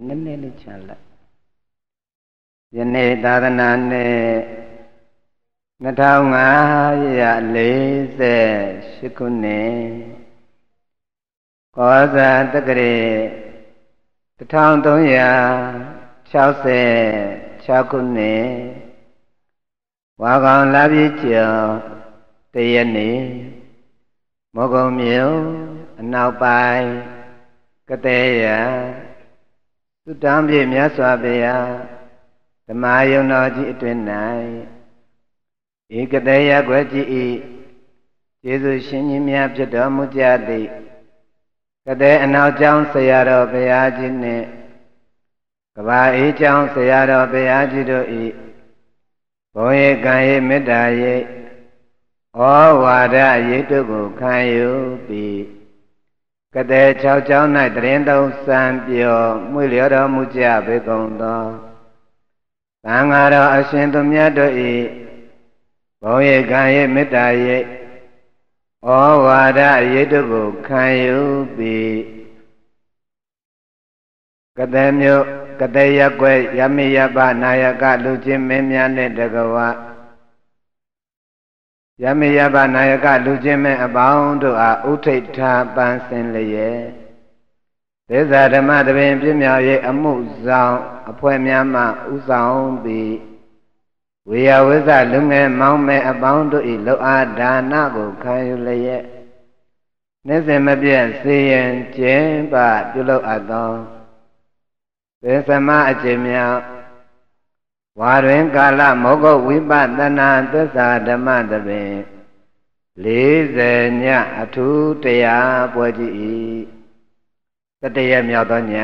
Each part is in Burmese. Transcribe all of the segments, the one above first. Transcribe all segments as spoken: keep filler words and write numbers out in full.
နည်းနည်းလေးချလိုက်ယနေ့သာသနာနှစ်နှစ်ထောင်ငါးရာလေးဆယ်ရှစ်ခုနှစ်ကောဇာတက္ကရာတစ်ထောင်သုံးရာခြောက်ဆယ်ခြောက်ခုနှစ်ဝါကောင်လပြည့်ကျော်တရက်နေ့မောကုံမြို့အနောက်ပိုင်းကတဲ့ရသုတံပြည့်မြတ်စွာဘုရားဓမ္မယုံတော်ကြီးအတွင်၌ဧကတဲ့ရကွယ်ကြီးဤကျေးဇူးရှင်ကြီးများဖြစ်တော်မူကြသည်ကတဲ့အနောက်ကျောင်းဆရာတော်ဘုရားကြီးနှင့်ကဘာအေးကျောင်းဆရာတော်ဘုရားကြီးတို့ဤဘုံရိပ်ကံရိပ်မေတ္တာရိပ်ဩဝါဒရိပ်တို့ကိုခံယူပြီးကတဲ့၆ကျောင်း၌တရင်သုံးစံပြောမွေလျော်တော်မူကြပေကုန်သောသံဃာတော်အရှင်သူမြတ်တို့ဤဘုံရိပ်ကံရိပ်မေတ္တာရိပ်ဩဝါဒရိပ်တို့ကိုခံယူပြီးကတဲ့မြို့ကတဲ့ရက်ွယ်ယမိယပနာယကလူချင်းမင်းများနှင့်တကဝယမိယပနာယကလူချင်းမင်းအပေါင်းတို့အားဥထိတ်ထားပန်းစင်လျက်သေဇာဓမ္မတပင်ပြည့်မြောက်ရေးအမှုဆောင်အဖွဲ့များမှဥဆောင်ပြီးဝေယဝိဇလူငယ်မောင်မယ်အပေါင်းတို့၏လောအားဒါနကိုခံယူလျက်နေ့စဉ်မပြတ်စေရင်ကျင်းပပြုလုပ်အပ်သောသေသမအကျင့်များဝါတွင်ကာလမောဂုတ်ဝိပဿနာသစ္စာဓမ္မတပင်လေးဆယ်ညအထူးတရားပွဲကြီး၏သတ္တရမြောက်သောည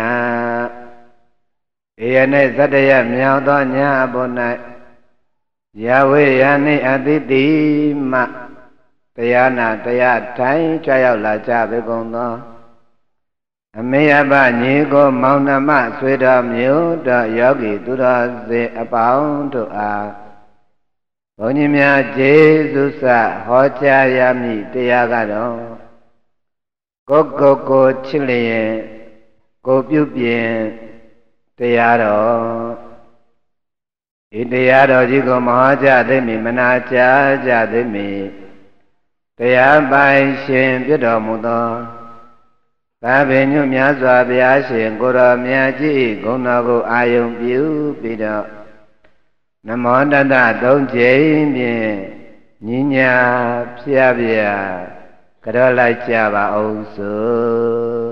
ဧရနှင့်သတ္တရမြောက်သောညအပေါ်၌ယဝေယနိအတိတိမတရားနာတရားထိုင်ကြရောက်လာကြပေကုန်သောအမေယပညီကိုမောင်နှမဆွေတော်မျိုးတော်ယောဂီသူတော်စေအပေါင်းတို့အားဘုန်းကြီးများကျေးဇူးဆဟောကြားရမည်တရားကတော့ကိုကိုကိုချစ်လျင်ကိုပြုပြင်တရားတော်ဤတရားတော်ကြီးကိုမဟောကြသိမည်မနာကြားကြသိမည်တရားပိုင်ရှင်ဖြစ်တော်မူသောသာပင်ညွတ်များစွာဘုရားရှင်ကိုတော်မြတ်ကြီးဂုဏတော်ကိုအာယုံပြုပြီးတော့နမောတတသုံးကြိမ်ဖြင့်ညီညာဖျားဖျားကြောလိုက်ကြပါအောင်စို့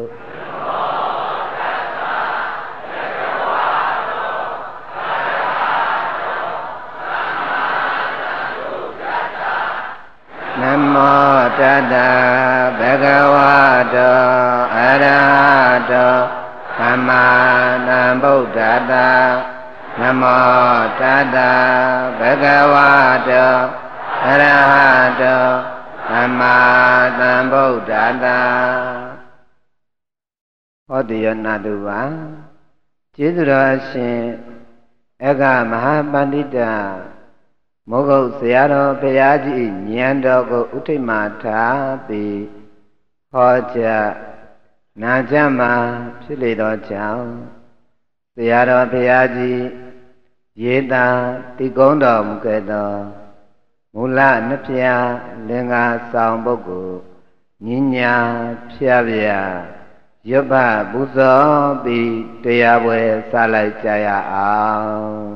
နမောတတဘဂဝတောအရဟတောသမ္မာသမ္ဗုဒ္ဓတ္တနမောတတဘဂဝတောအရဟတောသမ္မာသမ္ဗုဒ္ဓတ္တဟောတိယနာတုပါကျေးဇူးတော်ရှင်အက္ခမဟာပန္တိတမောဂုတ်ဆရာတော်ဘုရားကြီးဉာဏ်တော်ကိုဥထိတ်မှထားပြီးဟောကြားနာကြမှာဖြစ်လေသောကြောင့်ဆရာတော်ဘုရားကြီးရေးတာတိကုံးတော်မူခဲ့သောမူလနှစ်ဖြာလင်္ကာဆောင်ပုဂ္ဂိုလ်ညညာဖြာဖြာရွတ်ပပူဇော်ပြီးတရားပွဲစလိုက်ကြရအောင်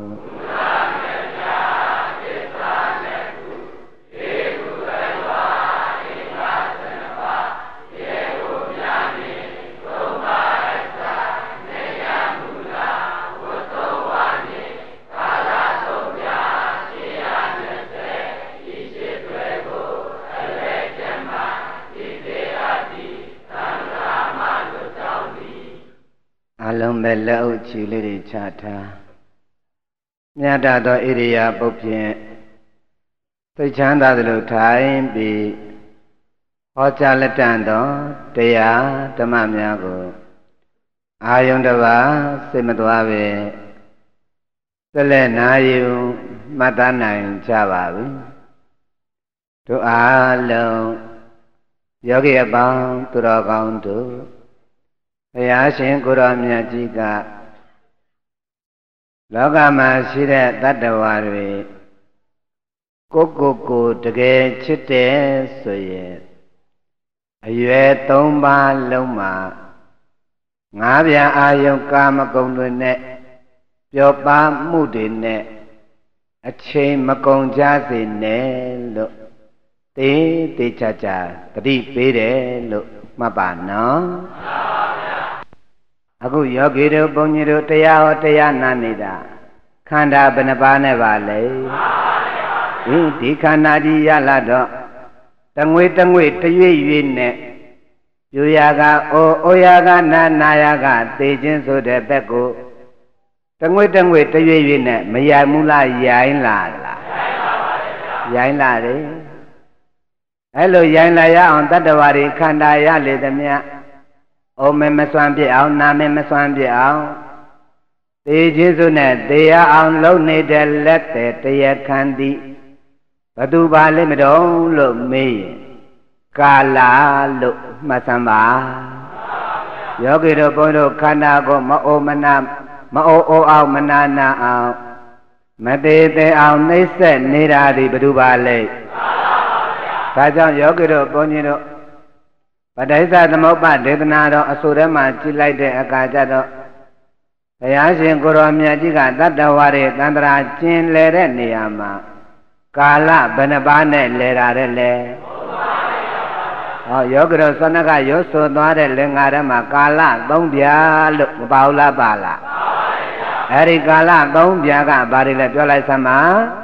အလုံးပဲလက်အုပ်ချီလေးတွေချထားမြတ်တာသောဣရိယာပုတ်ဖြင့်သိချမ်းသာသလိုထိုင်ပြီးဟောကြားလက်တန်သောတရားဓမ္မများကိုအာယုန်တစ်ပါးစိတ်မသွားပဲဆက်လက်နာယူမှတ်သားနိုင်ကြပါပြီတို့အားလုံးယောဂီအပေါင်းသူတော်ကောင်းတို့ဘုရားရှင်ကိုရောမြတ်ကြီးကလောကမှာရှိတဲ့တတ္တဝါတွေကိုကိုကိုတကယ်ချစ်တယ်ဆိုရင်အရွယ်သုံးပါးလုံးမှာငါးပြန်အာယုကာမဂုဏ်တွေနဲ့ပျော်ပါမှုတွေနဲ့အချိန်မကုန်ကြစေနဲ့လို့တေးသေးချာချာတတိပေးတယ်လို့မှတ်ပါနော်အခုယောဂီတို့ဘုန်းကြီးတို့တရားဟောတရားနာနေတာခန္ဓာဘယ်နှပါးနဲ့ပါလဲဒီဒီခန္ဓာကြီးရလာတော့တငွေတငွေတရွေ့ရွေ့နဲ့ယူရာကအိုအိုရာကနာနာရာကသေခြင်းဆိုတဲ့ဘက်ကိုတငွေတငွေတရွေ့ရွေ့နဲ့မရိုင်မူလားရိုင်းလာလားရိုင်းလာတယ်အဲ့လိုရိုင်းလာရအောင်တတ္တဝါတွေခန္ဓာရလေသမျှအိုမဲမစွမ်းပြအောင်နာမဲမစွမ်းပြအောင်သေခြင်းဆိုနဲ့သေရအောင်လုပ်နေတဲ့လက်တဲ့တရားခံသည်ဘသူပါလိမ့်မတော်လို့မေးရင်ကာလာလို့မှတ်စမ်းပါယောဂီတို့ဘုန်းတို့ခန္ဓာကိုမအိုမနာမအိုအိုအောင်မနာနာအောင်မသေးသေးအောင်နှိမ့်ဆက်နေတာဒီဘသူပါလိမ့်ဒါကြောင့်ယောဂီတို့ဘုန်းကြီးတို့ပဋိစ္စသမုပ္ပါဒေသနာတော်အဆိုထဲမှာကြည်လိုက်တဲ့အခါကျတော့ဘုရားရှင်ကိုရောမြတ်ကြီးကတတ္တဝါတွေတန္တရာကျင်လဲတဲ့နေရာမှာကာလဘယ်နှပါးနဲ့လဲတာတဲ့လဲဟောယောဂရောသနကရောဆိုသွားတဲ့လင်္ကာထဲမှာကာလသုံးပြလို့မပါဘူးလားပါလားအဲ့ဒီကာလသုံးပြကဘာတွေလဲပြောလိုက်စမ်းပါ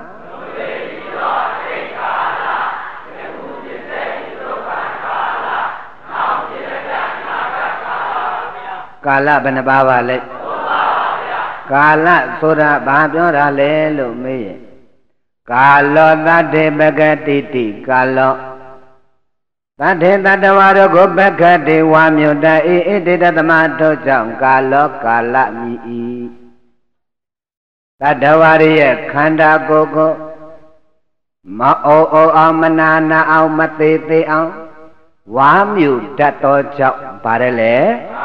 ကာလဘယ်နှပါးပါလဲကာလဆိုတာဘာပြောတာလဲလို့မေးရင်ကာလောတတေပကတိတိကာလောတတေတတဝါတို့ကိုပကတိဝါမြုတအေဣတိတသမတို့ကြောင့်ကာလောကာလမြည်ဤတတဝါရဲ့ခန္ဓာကိုယ်ကိုမအိုအိုအောင်မနာနာအောင်မသေးသေးအောင်ဝါမြုတတ်သောကြောင့်ပါတယ်လေ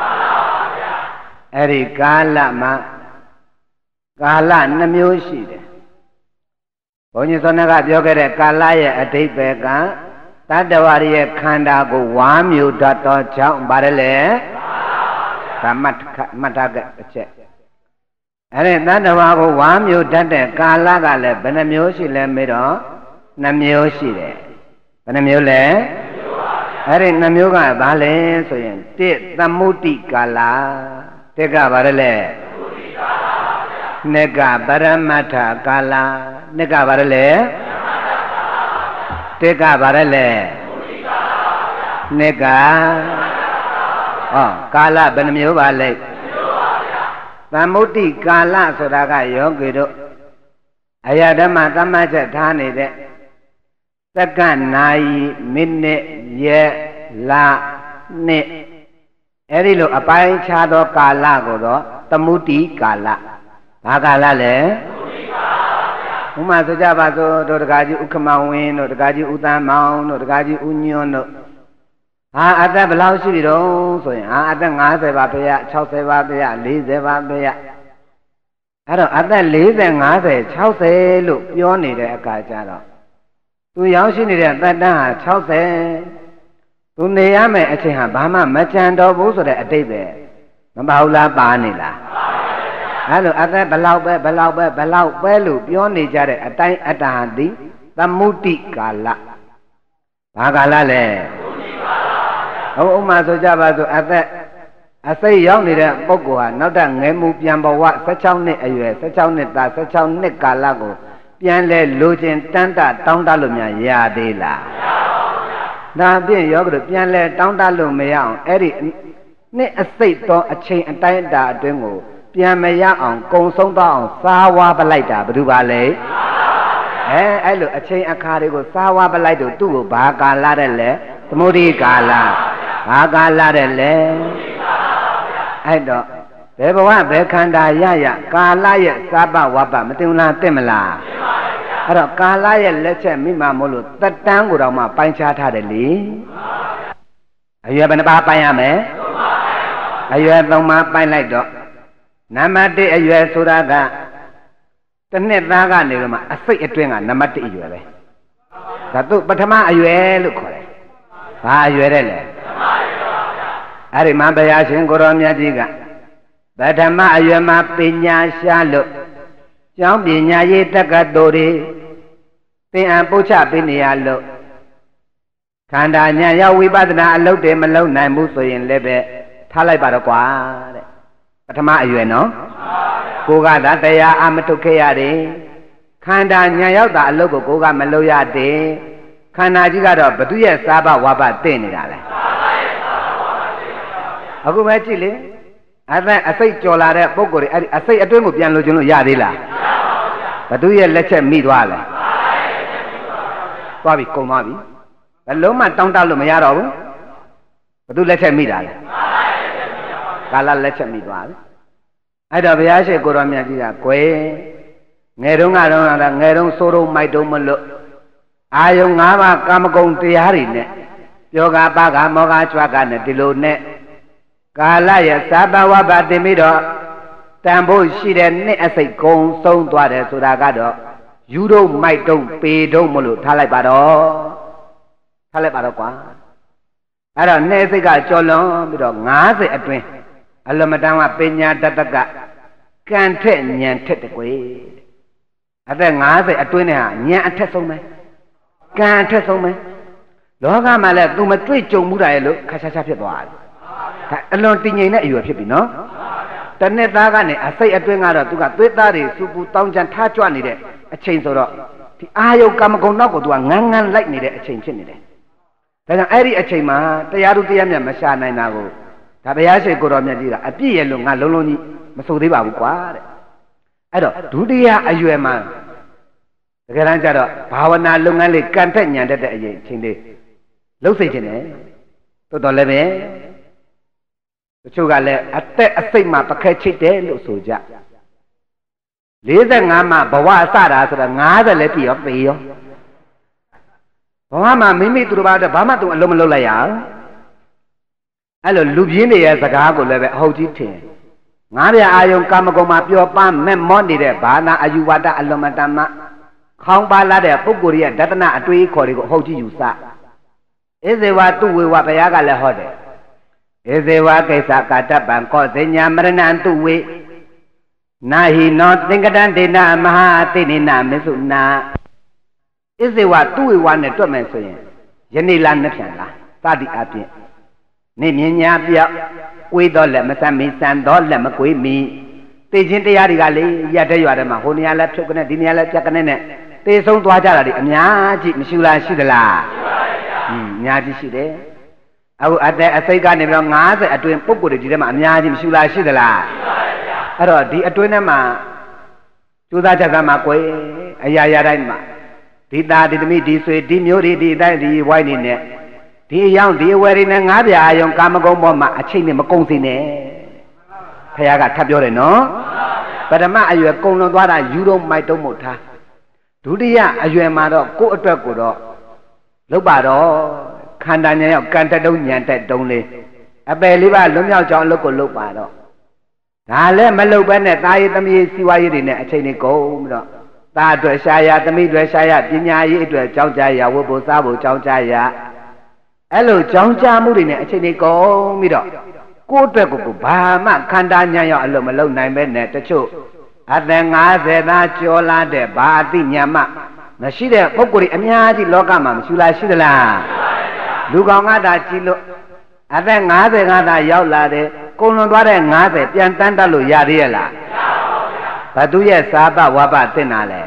အဲ့ဒီကာလမှာကာလနှမျိုးရှိတယ်ဘုန်းကြီးသောနကပြောခဲ့တဲ့ကာလရဲ့အဓိပ္ပာယ်ကတတ္တဝါရဲ့ခန္ဓာကိုဝါမြူတတ်သောကြောင့်ပါတယ်လေဓမ္မတ်မှတ်ထားတဲ့အချက်အဲ့ဒီတတ္တဝါကိုဝါမြူတတ်တဲ့ကာလကလည်းဘယ်နှမျိုးရှိလဲမေးတော့နှမျိုးရှိတယ်ဘယ်နှမျိုးလဲအဲ့ဒီနှမျိုးကဘာလဲဆိုရင်တစ်သမုဒ္ဒိကာလတစ်ကပါတယ်လေနှစ်ကပရမတ္ထကာလနှစ်ကဘာလဲတစ်ကဘာလဲနှစ်ကဟောကာလဘယ်နှမျိုးပါလဲသမုဒ္ဒိကာလဆိုတာကယောဂီတို့အရာဓမ္မသမတ်ချက်ထားနေတဲ့စက္ကန့်နာရီမိနစ်ရက်လနှစ်အဲ့ဒီလိုအပိုင်းခြားသောကာလကိုတော့သမုဒ္ဒိကာလဘာကာလလဲဥမာဆိုကြပါစို့တို့တကားကြီးဥက္ကမဝင်းတို့တကားကြီးဥသမ်းမောင်တို့တကားကြီးဥညွန်းတို့ဟာအသက်ဘယ်လောက်ရှိပြီတော့ဆိုရင်ဟာအသက်၅၀ပါဖေရ၆၀ပါဖေရ၄၀ပါဖေရအဲ့တော့အသက်၄၀၅၀၆၀လို့ပြောနေတဲ့အခါကျတော့သူရောက်ရှိနေတဲ့သက်တမ်းဟာ၆၀သူနေရမယ့်အချိန်ဟာဘာမှမကြံတော့ဘူးဆိုတဲ့အတိတ်ပဲမပါဘူးလားပါနေလားအဲ့လိုအသက်ဘလောက်ပဲဘလောက်ပဲဘလောက်ပဲလို့ပြောနေကြတဲ့အတိုင်းအတ္တဟာဒီသမုဒ္ဒိကာလဘာကာလလဲဟုတ်ဥမာဆိုကြပါစို့အသက်အစိတ်ရောက်နေတဲ့ပုဂ္ဂိုလ်ဟာနောက်ထပ်ငယ်မှုပြန်ဘဝ၁၆နှစ်အရွယ်၁၆နှစ်သား၁၆နှစ်ကာလကိုပြန်လဲလိုချင်တန်းတတောင်းတလို့များရသေးလားမရပါဘူးဗျာဒါဖြင့်ယောဂတို့ပြန်လဲတောင်းတလို့မရအောင်အဲ့ဒီနှစ်အစိတ်သောအချိန်အတိုင်းအတာအတွင်းကိုပြန်မရအောင်ကုံဆုံးတော့အောင်စားဝါပလိုက်တာဘယ်သူပါလဲအဲအဲ့လိုအချိန်အခါတွေကိုစားဝါပလိုက်တော့သူ့ကိုဘာကာလတဲ့လဲသမုဒိကာလဘာကာလတဲ့လဲအဲ့တော့ဘယ်ဘဝဘယ်ခန္ဓာရရကာလရဲ့စားပဝပမတင်လားတင်မလားအဲ့တော့ကာလရဲ့လက်ချက်မိမှမို့လို့တက်တန်းကိုတော့မှပိုင်းခြားထားတယ်လေအရွယ်ဘယ်နှပါးပိုင်းရမယ်အရွယ်သုံးပါးပိုင်းလိုက်တော့နံပါတ်တစ်အရွယ်ဆိုတာကတနှစ်သားကနေတော့မှအစိတ်အတွင်းကနံပါတ်တစ်အရွယ်ပဲဒါသူပထမအရွယ်လို့ခေါ်တယ်ဘာအရွယ်တဲ့လဲအဲ့ဒီမှာဘုရားရှင်ကိုရောမြတ်ကြီးကပထမအရွယ်မှာပညာရှာလို့ကျောင်းပညာရေးတက္ကသိုလ်တွေသင်အံပို့ချပေးနေရလို့ခန္ဓာဉာဏ်ရောက်ဝိပဿနာအလုပ်တွေမလုပ်နိုင်ဘူးဆိုရင်လည်းပဲထားလိုက်ပါတော့ကွာတဲ့ပထမအရွယ်နော်ကိုကသာတရားအမထုတ်ခဲ့ရတယ်ခန္ဓာဉာဏ်ရောက်တာအလုပ်ကိုကိုကမလုပ်ရတဲ့ခန္ဓာကြီးကတော့ဘသူရဲ့စားဘဝဘသိနေတာလဲအခုပဲကြည့်လေအသက်အစိတ်ကြော်လာတဲ့ပုံကိုယ်တွေအဲ့ဒီအစိတ်အတွင်းကိုပြန်လို့ခြင်းလို့ရသေးလားဘသူရဲ့လက်ချက်မိသွားလဲသွားပြီကုန်သွားပြီဘလုံးမတောင်းတလို့မရတော့ဘူးဘသူလက်ချက်မိတာလဲကာလလက်ချက်မိသွားပြီအဲ့တော့ဘုရားရှိခိုးတော်မြတ်ကြီးကကွယ်ငယ်တုန်းကတော့ငယ်တုန်းစိုးတုံးမိုက်တုံးမလို့အာယုံ၅ပါးကာမဂုဏ်တရားတွေနဲ့ပြောကပါကမောကကြွကနဲ့ဒီလိုနဲ့ကာလရဲ့သဘဝဘတင်ပြီးတော့တန်ဖို့ရှိတဲ့နှစ်အစိတ်ကုံဆုံးသွားတယ်ဆိုတာကတော့ယူတော့မိုက်တုံးပေတုံးမလို့ထားလိုက်ပါတော့ထားလိုက်ပါတော့ကွာအဲ့တော့နှစ်စိတ်ကကြော်လွန်ပြီးတော့၅၀အတွင်းအလမတန်ကပညာတတကကံထက်ဉာဏ်ထက်တကွေအသက်၅၀အတွင်းနဲ့ဟာဉာဏ်အထက်ဆုံးပဲကံအထက်ဆုံးပဲလောကမှာလည်းသူမတွေ့ကြုံမှုတာရဲ့လို့ခါချာချာဖြစ်သွားတယ်ဒါအလွန်တည်ငြိမ်တဲ့အရွယ်ဖြစ်ပြီနော်တနှစ်သားကနေအစိတ်အတွင်းကတော့သူကသွေးသားတွေစူပူတောင်းချမ်းထားကြွနေတဲ့အချိန်ဆိုတော့ဒီအာယုကာမဂုဏ်နောက်ကိုသူကငန်းငန်းလိုက်နေတဲ့အချိန်ဖြစ်နေတယ်ဒါကြောင့်အဲ့ဒီအချိန်မှာတရားသူတရားမြတ်မရှာနိုင်တာကိုဒါဘုရားရှိခိုးတော်မြတ်ကြီးကအပြည့်ရဲ့လို့ငါလုံးလုံးကြီးမဆိုသေးပါဘူးကွာတဲ့အဲ့တော့ဒုတိယအရွယ်မှာတကယ်တမ်းကျတော့ဘာဝနာလုပ်ငန်းလေးကံထက်ညံတတ်တဲ့အရင်ချင်းလေးလှုပ်စိတ်ခြင်းတယ်တော်တော်လည်းပဲတချို့ကလည်းအသက်အစိတ်မှာပခဲချိတ်တယ်လို့ဆိုကြ၄၅မှာဘဝအစတာဆိုတာ၅၀လည်းပြည့်ရောပေရောဘဝမှာမိမိသူတို့ဘာတော့ဘာမှသူအလုံးမလုပ်လိုက်ရအောင်အဲ့လိုလူပြင်းတွေရဲ့စကားကိုလည်းပဲအဟုတ်ကြီးထင်ငါးပြအာယုံကာမဂုဏ်မှာပျော်ပန်းမဲ့မောနေတဲ့ဘာသာအယူဝါဒအလွန်မတန်မှခေါင်းပါလာတဲ့ပုဂ္ဂိုလ်ရဲ့ဒသနအတွေးခေါ်တွေကိုအဟုတ်ကြီးယူဆဧဇေဝတုဝေဝဘုရားကလည်းဟောတယ်ဧဇေဝကိစ္စကာတပံကောဇညာမရဏံတုဝေနာဟိနောသင်္ကတံဒေနမဟာတိနေနမေစုနာဧဇေဝတုဝေဝနဲ့တွက်မယ်ဆိုရင်ယနေ့လားနှစ်ပြန်လားသတိအပြင်နေမြညာပြောက်ကွေးတော့လက်မဆမ်းမီဆန်တော့လက်မကွေးမီသိချင်းတရားတွေကလေရက်တဲ့ရွာထဲမှာဟိုနေရာလဲဖြုတ်ကနေဒီနေရာလဲပြတ်ကနေနဲ့သေဆုံးသွားကြတာဒီအများကြီးမရှိလားရှိသလားရှိပါဗျာอืมအများကြီးရှိတယ်အခုအသက်အစိတ်ကနေပြီးတော့၅၀အတွင်းပုဂ္ဂိုလ်တွေဒီထဲမှာအများကြီးမရှိလားရှိသလားရှိပါဗျာအဲ့တော့ဒီအတွင်းထဲမှာကျိုးသားချက်သားမှာကိုယ်အရာရာတိုင်းမှာဒီသားဒီသမီးဒီဆွေဒီမျိုးဒီဒီတိုင်းဒီဝိုင်းနေနဲ့ဒီအယောင်ဒီအဝယ်တွေနဲ့ငါးပြာအယုံကာမဂုဏ်ပေါ်မှာအချိန်နဲ့မကုန်စေနဲ့ခရကထပ်ပြောတယ်နော်ပထမအရွယ်ကုံလွန်သွားတာယူတော့မိုက်တုံးမို့ထားဒုတိယအရွယ်မှာတော့ကိုယ့်အတွက်ကိုတော့လုပ်ပါတော့ခန္ဓာဉာဏ်ရောက်ကံတက်တုံးဉာဏ်တက်တုံးလေးအပယ်လေးပါလွတ်မြောက်ကြောင်းအလုပ်ကိုလုပ်ပါတော့ဒါလည်းမလုပ်ဘဲနဲ့တာရည်သမီးစီဝါရေးတွေနဲ့အချိန်လေးကုန်ပြီးတော့တာအတွက်ရှားရသမီးအတွက်ရှားရပညာရေးအတွက်ကြောင်းကြရဝတ်ဖို့စားဖို့ကြောင်းကြရအဲ့လိုကြောင်းကြမှုတွေနဲ့အချိန်လေးကုန်ပြီးတော့ကိုယ့်အတွက်ကိုဘာမှခန္ဓာဉာဏ်ရောအလုံးမလုံးနိုင်ပဲနဲ့တချို့အသက်၅၀သားကျော်လာတဲ့ဘာအသိဉာဏ်မှမရှိတဲ့ပုဂ္ဂိုလ်တွေအများကြီးလောကမှာမရှိလားရှိသလားလူကောင်ကသာကြည့်လို့အသက်၅၀ကသာရောက်လာတယ်ကုန်လွန်သွားတဲ့၅၀ပြန်တန်းတတ်လို့ရသေးရဲ့လားမရပါဘူးဗျာဘသူရဲ့စားပဝါပသိနာလဲ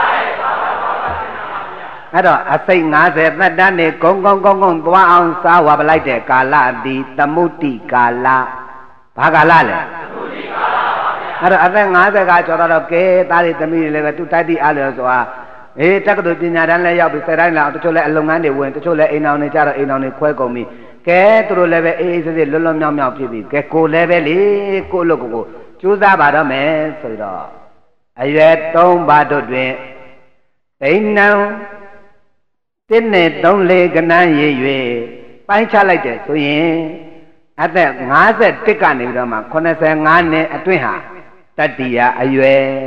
အဲ့တော့အစိတ်၅၀သက်တမ်းနေဂုံဂုံဂုံဂုံသွားအောင်စားဝါပလိုက်တဲ့ကာလဒီသမုဒ္တိကာလဘာကာလလဲသမုဒ္တိကာလပါဗျာအဲ့တော့အသက်၅၀ကကျော်တော့ကဲသားတွေသမီးတွေလည်းပဲသူတိုက်တိအားလျော်ဆိုတာအေးတက္ကသိုလ်ပညာတန်းလည်းရောက်ပြီဆယ်တိုင်းလောက်တချို့လည်းအလုံငန်းတွေဝင်တချို့လည်းအိမ်အောင်နေကြတော့အိမ်အောင်တွေခွဲကုန်ပြီကဲသူတို့လည်းပဲအေးအေးဆေးဆေးလွတ်လွတ်မြောက်မြောက်ဖြစ်ပြီကဲကိုလည်းပဲလေကိုအလုပ်ကိုကိုကြိုးစားပါတော့မယ်ဆိုတော့အရွယ်၃ပါးတို့တွင်ဒိဋ္ဌံတင်းနဲ့သုံးလေးကဏ္ဍရည်၍ပိုင်းခြားလိုက်တယ်ဆိုရင်အသက်၅၁ကနေပြီးတော့မှ85နှစ်အတွင်းဟာတတ္တိယအရွယ်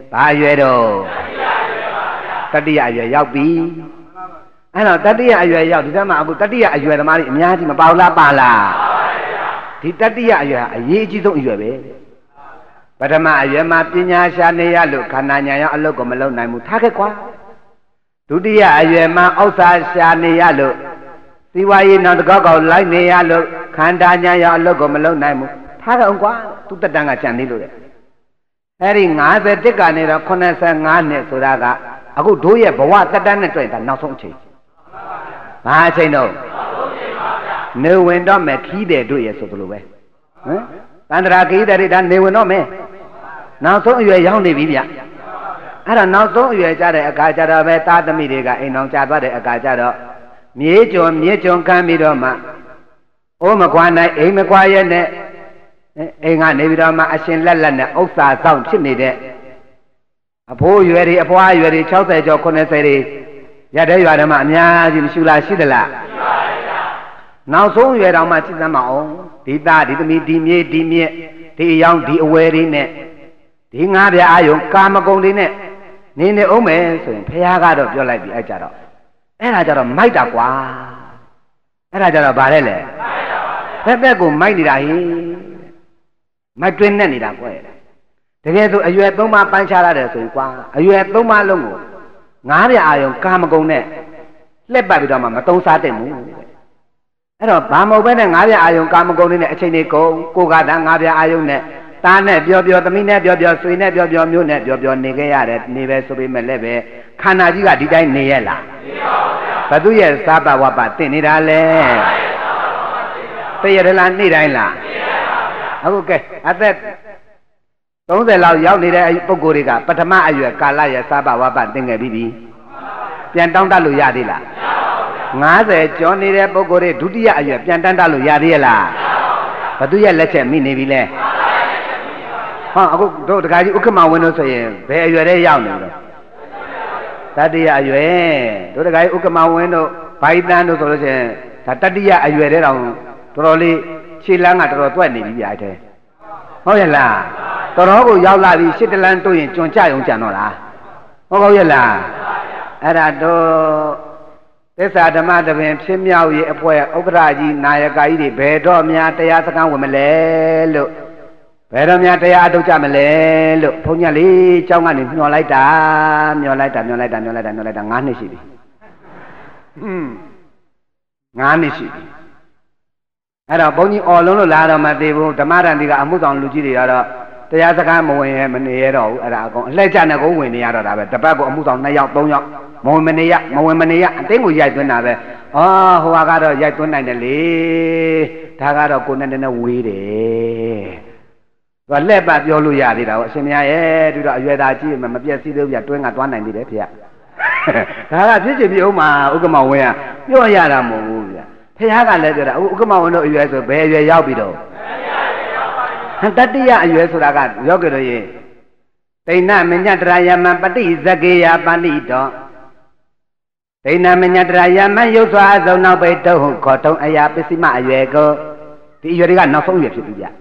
ဘာအရွယ်တော့တတိယအရွယ်ရောက်ပြီအဲ့တော့တတိယအရွယ်ရောက်ဒီထဲမှာအခုတတိယအရွယ်သမားတွေအများကြီးမပါဘူးလားပါလားဒီတတိယအရွယ်အရေးအကြီးဆုံးအရွယ်ပဲပထမအရွယ်မှာပညာရှာနေရလို့ခန္ဓာဉာဏ်ရောအလုပ်ကိုမလုပ်နိုင်ဘူးထားခဲ့ကွာဒုတိယအရွယ်မှာဥစ္စာရှာနေရလို့စီဝါရေးနောက်တကောက်ကောက်လိုက်နေရလို့ခန္ဓာဉာဏ်ရောအလုပ်ကိုမလုပ်နိုင်ဘူးထားခဲ့အောင်ကွာသူတက်တန်းကကြံနေလို့လေအဲ့ဒီ၅၁ကနေတော့၈၅နှစ်ဆိုတာကအခုတို့ရဲ့ဘဝတက်တန်းနဲ့တွေ့တာနောက်ဆုံးအချိန်ဘာအချိန်တော့နေဝင်တော့မယ်ခီးတယ်တို့ရဲ့ဆိုသလိုပဲဟမ်တန္တရာခီးတယ်ဒါနေဝင်တော့မယ်နောက်ဆုံးအရွယ်ရောက်နေပြီဗျအဲ့ဒါနောက်ဆုံးအရွယ်ကြတဲ့အခါကျတော့ပဲသာသမီတွေကအိမ်အောင်ကြာသွားတဲ့အခါကျတော့မြေကျွန်းမြေကျွန်းကမ်းပြီးတော့မှအိုးမကွာနိုင်အိမ်မကွာရဲ့နဲ့အိမ်ကနေပြီးတော့မှအရှင်လက်လက်နဲ့ဥစ္စာဆောင်ဖြစ်နေတဲ့အဖိုးရွယ်တွေအဖွားရွယ်တွေ၆၀ကျော်၉၀တွေရတဲ့ရွာတွေမှာအများကြီးမရှိလားရှိသလားရှိပါဗျာနောက်ဆုံးရွယ်တော်မှကြည့်စမ်းမအောင်ဒီသားဒီသမီးဒီမြေဒီမြက်ဒီအယောင်ဒီအဝယ်တွေနဲ့ဒီငါးပြအာယုံကာမဂုဏ်တွေနဲ့နေနေအောင်မယ်ဆိုရင်ဖះကတော့ပြောလိုက်ပြီအဲ့ကြတော့အဲ့ဒါကြတော့မိုက်တာကွာအဲ့ဒါကြတော့ဗါလဲလေမိုက်တာပါဗျာဖက်ဖက်ကိုမိုက်နေတာဟိမိုက်တွင်းနဲ့နေတာကွယ်တကယ်ဆိုအရွယ်သုံးပါးပိုင်းခြားရတယ်ဆိုရင်ကွာအရွယ်သုံးပါးလုံးကိုငါးပြအာယုံကာမဂုဏ်နဲ့လှက်ပတ်ပြီးတော့မှမတုံးစားတဲ့ဘူးအဲ့တော့ဘာမဟုတ်ပဲနဲ့ငါးပြအာယုံကာမဂုဏ်နဲ့အချိန်လေးကုန်ကိုကတန်းငါးပြအာယုံနဲ့သားနဲ့ပြောပြောသမီးနဲ့ပြောပြောဆွေနဲ့ပြောပြောမျိုးနဲ့ပြောပြောနေခဲ့ရတယ်နေပဲဆိုပေမဲ့လည်းပဲခန္ဓာကြီးကဒီတိုင်းနေရလားမပါဘူးဗျာဘသူရဲ့စားပါဝပါတင်နေတာလဲတရရလားနေ့တိုင်းလားအခုကဲအသက်သုံးဆယ်လောက်ရောက်နေတဲ့ပုဂ္ဂိုလ်တွေကပထမအရွယ်ကာလရဲ့စားပါဝပါတင်ခဲ့ပြီးပြီပြန်တောင်းတလို့ရသေးလားငါးဆယ်ကျော်နေတဲ့ပုဂ္ဂိုလ်တွေဒုတိယအရွယ်ပြန်တန်းတလို့ရသေးလားဘသူရဲ့လက်ချက်မိနေပြီလဲဟောအခုတို့တခါကြီးဥက္ကမဝင်းတို့ဆိုရင်ဘယ်အရွယ်တည်းရောက်နေလဲတတိယအရွယ်တို့တခါကြီးဥက္ကမဝင်းတို့ဘိုင်တန်းတို့ဆိုလို့ရှိရင်ဒါတတိယအရွယ်တည်းတောင်တော်တော်လေးခြေလမ်းကတော်တော်တွက်နေပြီဗျာအဲ့ဟုတ်ရဲ့လားတော်တော်ကိုရောက်လာပြီရှစ်တလန်းတို့ရင်ကျွံကြရုံကြံတော့လားဟုတ်ကောရဲ့လားအဲ့ဒါတော့သစ္စာဓမ္မတပင်ဖြစ်မြောက်ရေးအဖွဲ့ဥက္ကရာကြီးနာယကကြီးတွေဘယ်တော့များတရားစခန်းဝင်မလဲလို့ဘယ်တော့များတရားအထုတ်ကြမလဲလို့ဘုန်းကြီးလေးเจ้าကနေမျှော်လိုက်တာမျှော်လိုက်တာမျှော်လိုက်တာမျှော်လိုက်တာမျှော်လိုက်တာ၅နှစ်ရှိပြီဟွန်း၅နှစ်ရှိပြီအဲ့တော့ဘုန်းကြီးအော်လုံးလို့လာတော့မသိဘူးဓမ္မရန်ဒီကအမှုဆောင်လူကြီးတွေကတော့တရားစခန်းမဝင်ရမနေရတော့ဘူးအဲ့ဒါအကုန်အလှည့်ကျနဲ့ကိုဝင်နေရတော့တာပဲတပတ်ကိုအမှုဆောင်နှစ်ယောက်သုံးယောက်မဝင်မနေရမဝင်မနေရအသိကိုရိုက်သွင်းတာပဲဩဟိုကတော့ရိုက်သွင်းနိုင်တယ်လေဒါကတော့ကိုနဲ့နဲ့ဝေးတယ်သူကလက်ပတ်ပြောလို့ရသေးတာဟောအရှင်မရဲ့တူတော့အရွယ်သားကြီးမပြည့်စည်သေးဘူးပြတွင်းကသွားနိုင်သေးတယ်ဖေဒါကဖြစ်ချင်ပြီဦးမှာဥက္ကမဝင်းကပြောရတာမဟုတ်ဘူးဗျဖះကလည်းပြောတာဥက္ကမဝင်းတို့အရွယ်ဆိုဘယ်အရွယ်ရောက်ပြီတော့တတိယအရွယ်ဆိုတာကရောက်ကြလို့ရင်ဒိဏမညတရာယမပฏิဇကေယပဏိတောဒိဏမညတရာယမရုပ်စွာအစုံနောက်ပဲတုံးခေါ်တုံးအရာပစ္စည်းမအရွယ်ကိုဒီအရွယ်တွေကနောက်ဆုံးအရွယ်ဖြစ်ပြီဗျ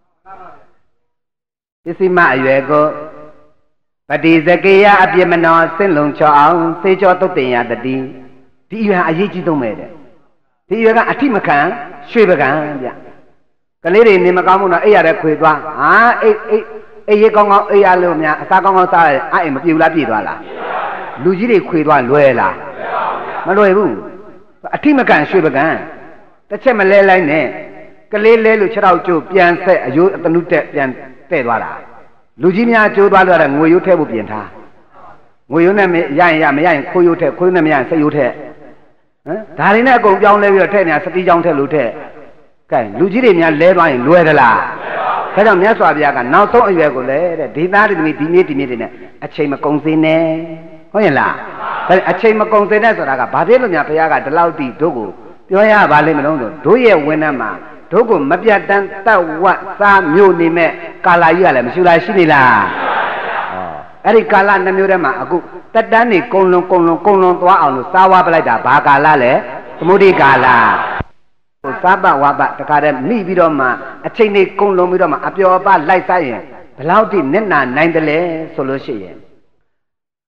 ပစ္စည်းမအရွယ်ကိုပฏิဇကေယအပြစ်မနောစင့်လုံချောအောင်စေချောတုတ်တင်ရတတိဒီအရွယ်အရေးကြီးဆုံးပဲတဲ့ဒီရွယ်ကအထိမခံရွှေပကံဗျကလေးတွေနေမကောင်းဘူးတော့အိပ်ရတဲ့ခွေသွားဟာအိပ်အိပ်အိပ်ရကောင်းကောင်းအိပ်ရလို့များအစားကောင်းကောင်းစားရအဲ့အိမ်မပြေဘူးလားပြေသွားလားလူကြီးတွေခွေသွားလွယ်လားမလွယ်ဘူးအထိမကန်ရွှေပကံတစ်ချက်မလဲလိုက်နဲ့ကလေးလဲလို့ခြေထောက်ကျိုးပြန်ဆက်အယိုးအတနုတက်ပြန်တဲ့သွားတာလူကြီးများကျိုးသွားလို့ရငွေရိုးထဲဖို့ပြင်ထားငွေရိုးနဲ့မရရင်ရမရရင်ခိုးရိုးထဲခိုးနဲ့မရရင်စိတ်ရိုးထဲဟမ်ဒါတွေနဲ့အကုန်ပြောင်းလဲပြီးတော့ထဲနေစတိကြောင်းထဲလို့ထဲကဲလူကြီးတွေများလဲသွားရင်လွယ်သလားဒါကြောင့်မြတ်စွာဘုရားကနောက်ဆုံးအရွယ်ကိုလဲတဲ့ဒီသားဒီသမီးဒီမြေဒီမြေတွေနဲ့အချိန်မကုန်စေနဲ့ဟုတ်ရဲ့လားဒါအချိန်မကုန်စေနဲ့ဆိုတာကဘာဖြစ်လို့များဘုရားကဒီလောက်တိတို့ကိုပြောရပါလိမ့်မလို့ဆိုတို့ရဲ့ဝိနည်းမှာတို့ကိုမပြတ်တမ်းတတ်ဝတ်စားမျိုးနေမဲ့ကာလာကြီးကလည်းမရှိလားရှိနေလားဟောအဲ့ဒီကာလနှမျိုးထဲမှာအခုတက်တန်းနေကုံလွန်ကုံလွန်ကုံလွန်သွားအောင်လို့စားဝါပလိုက်တာဘာကာလလဲသမုဒိကာလစားပဝါပတခါတည်းမိပြီးတော့မှအချိန်လေးကုံလုံးပြီးတော့မှအပျော်အပလိုက်စားရင်ဘယ်လောက်ထိနစ်နာနိုင်တယ်လဲဆိုလို့ရှိရင်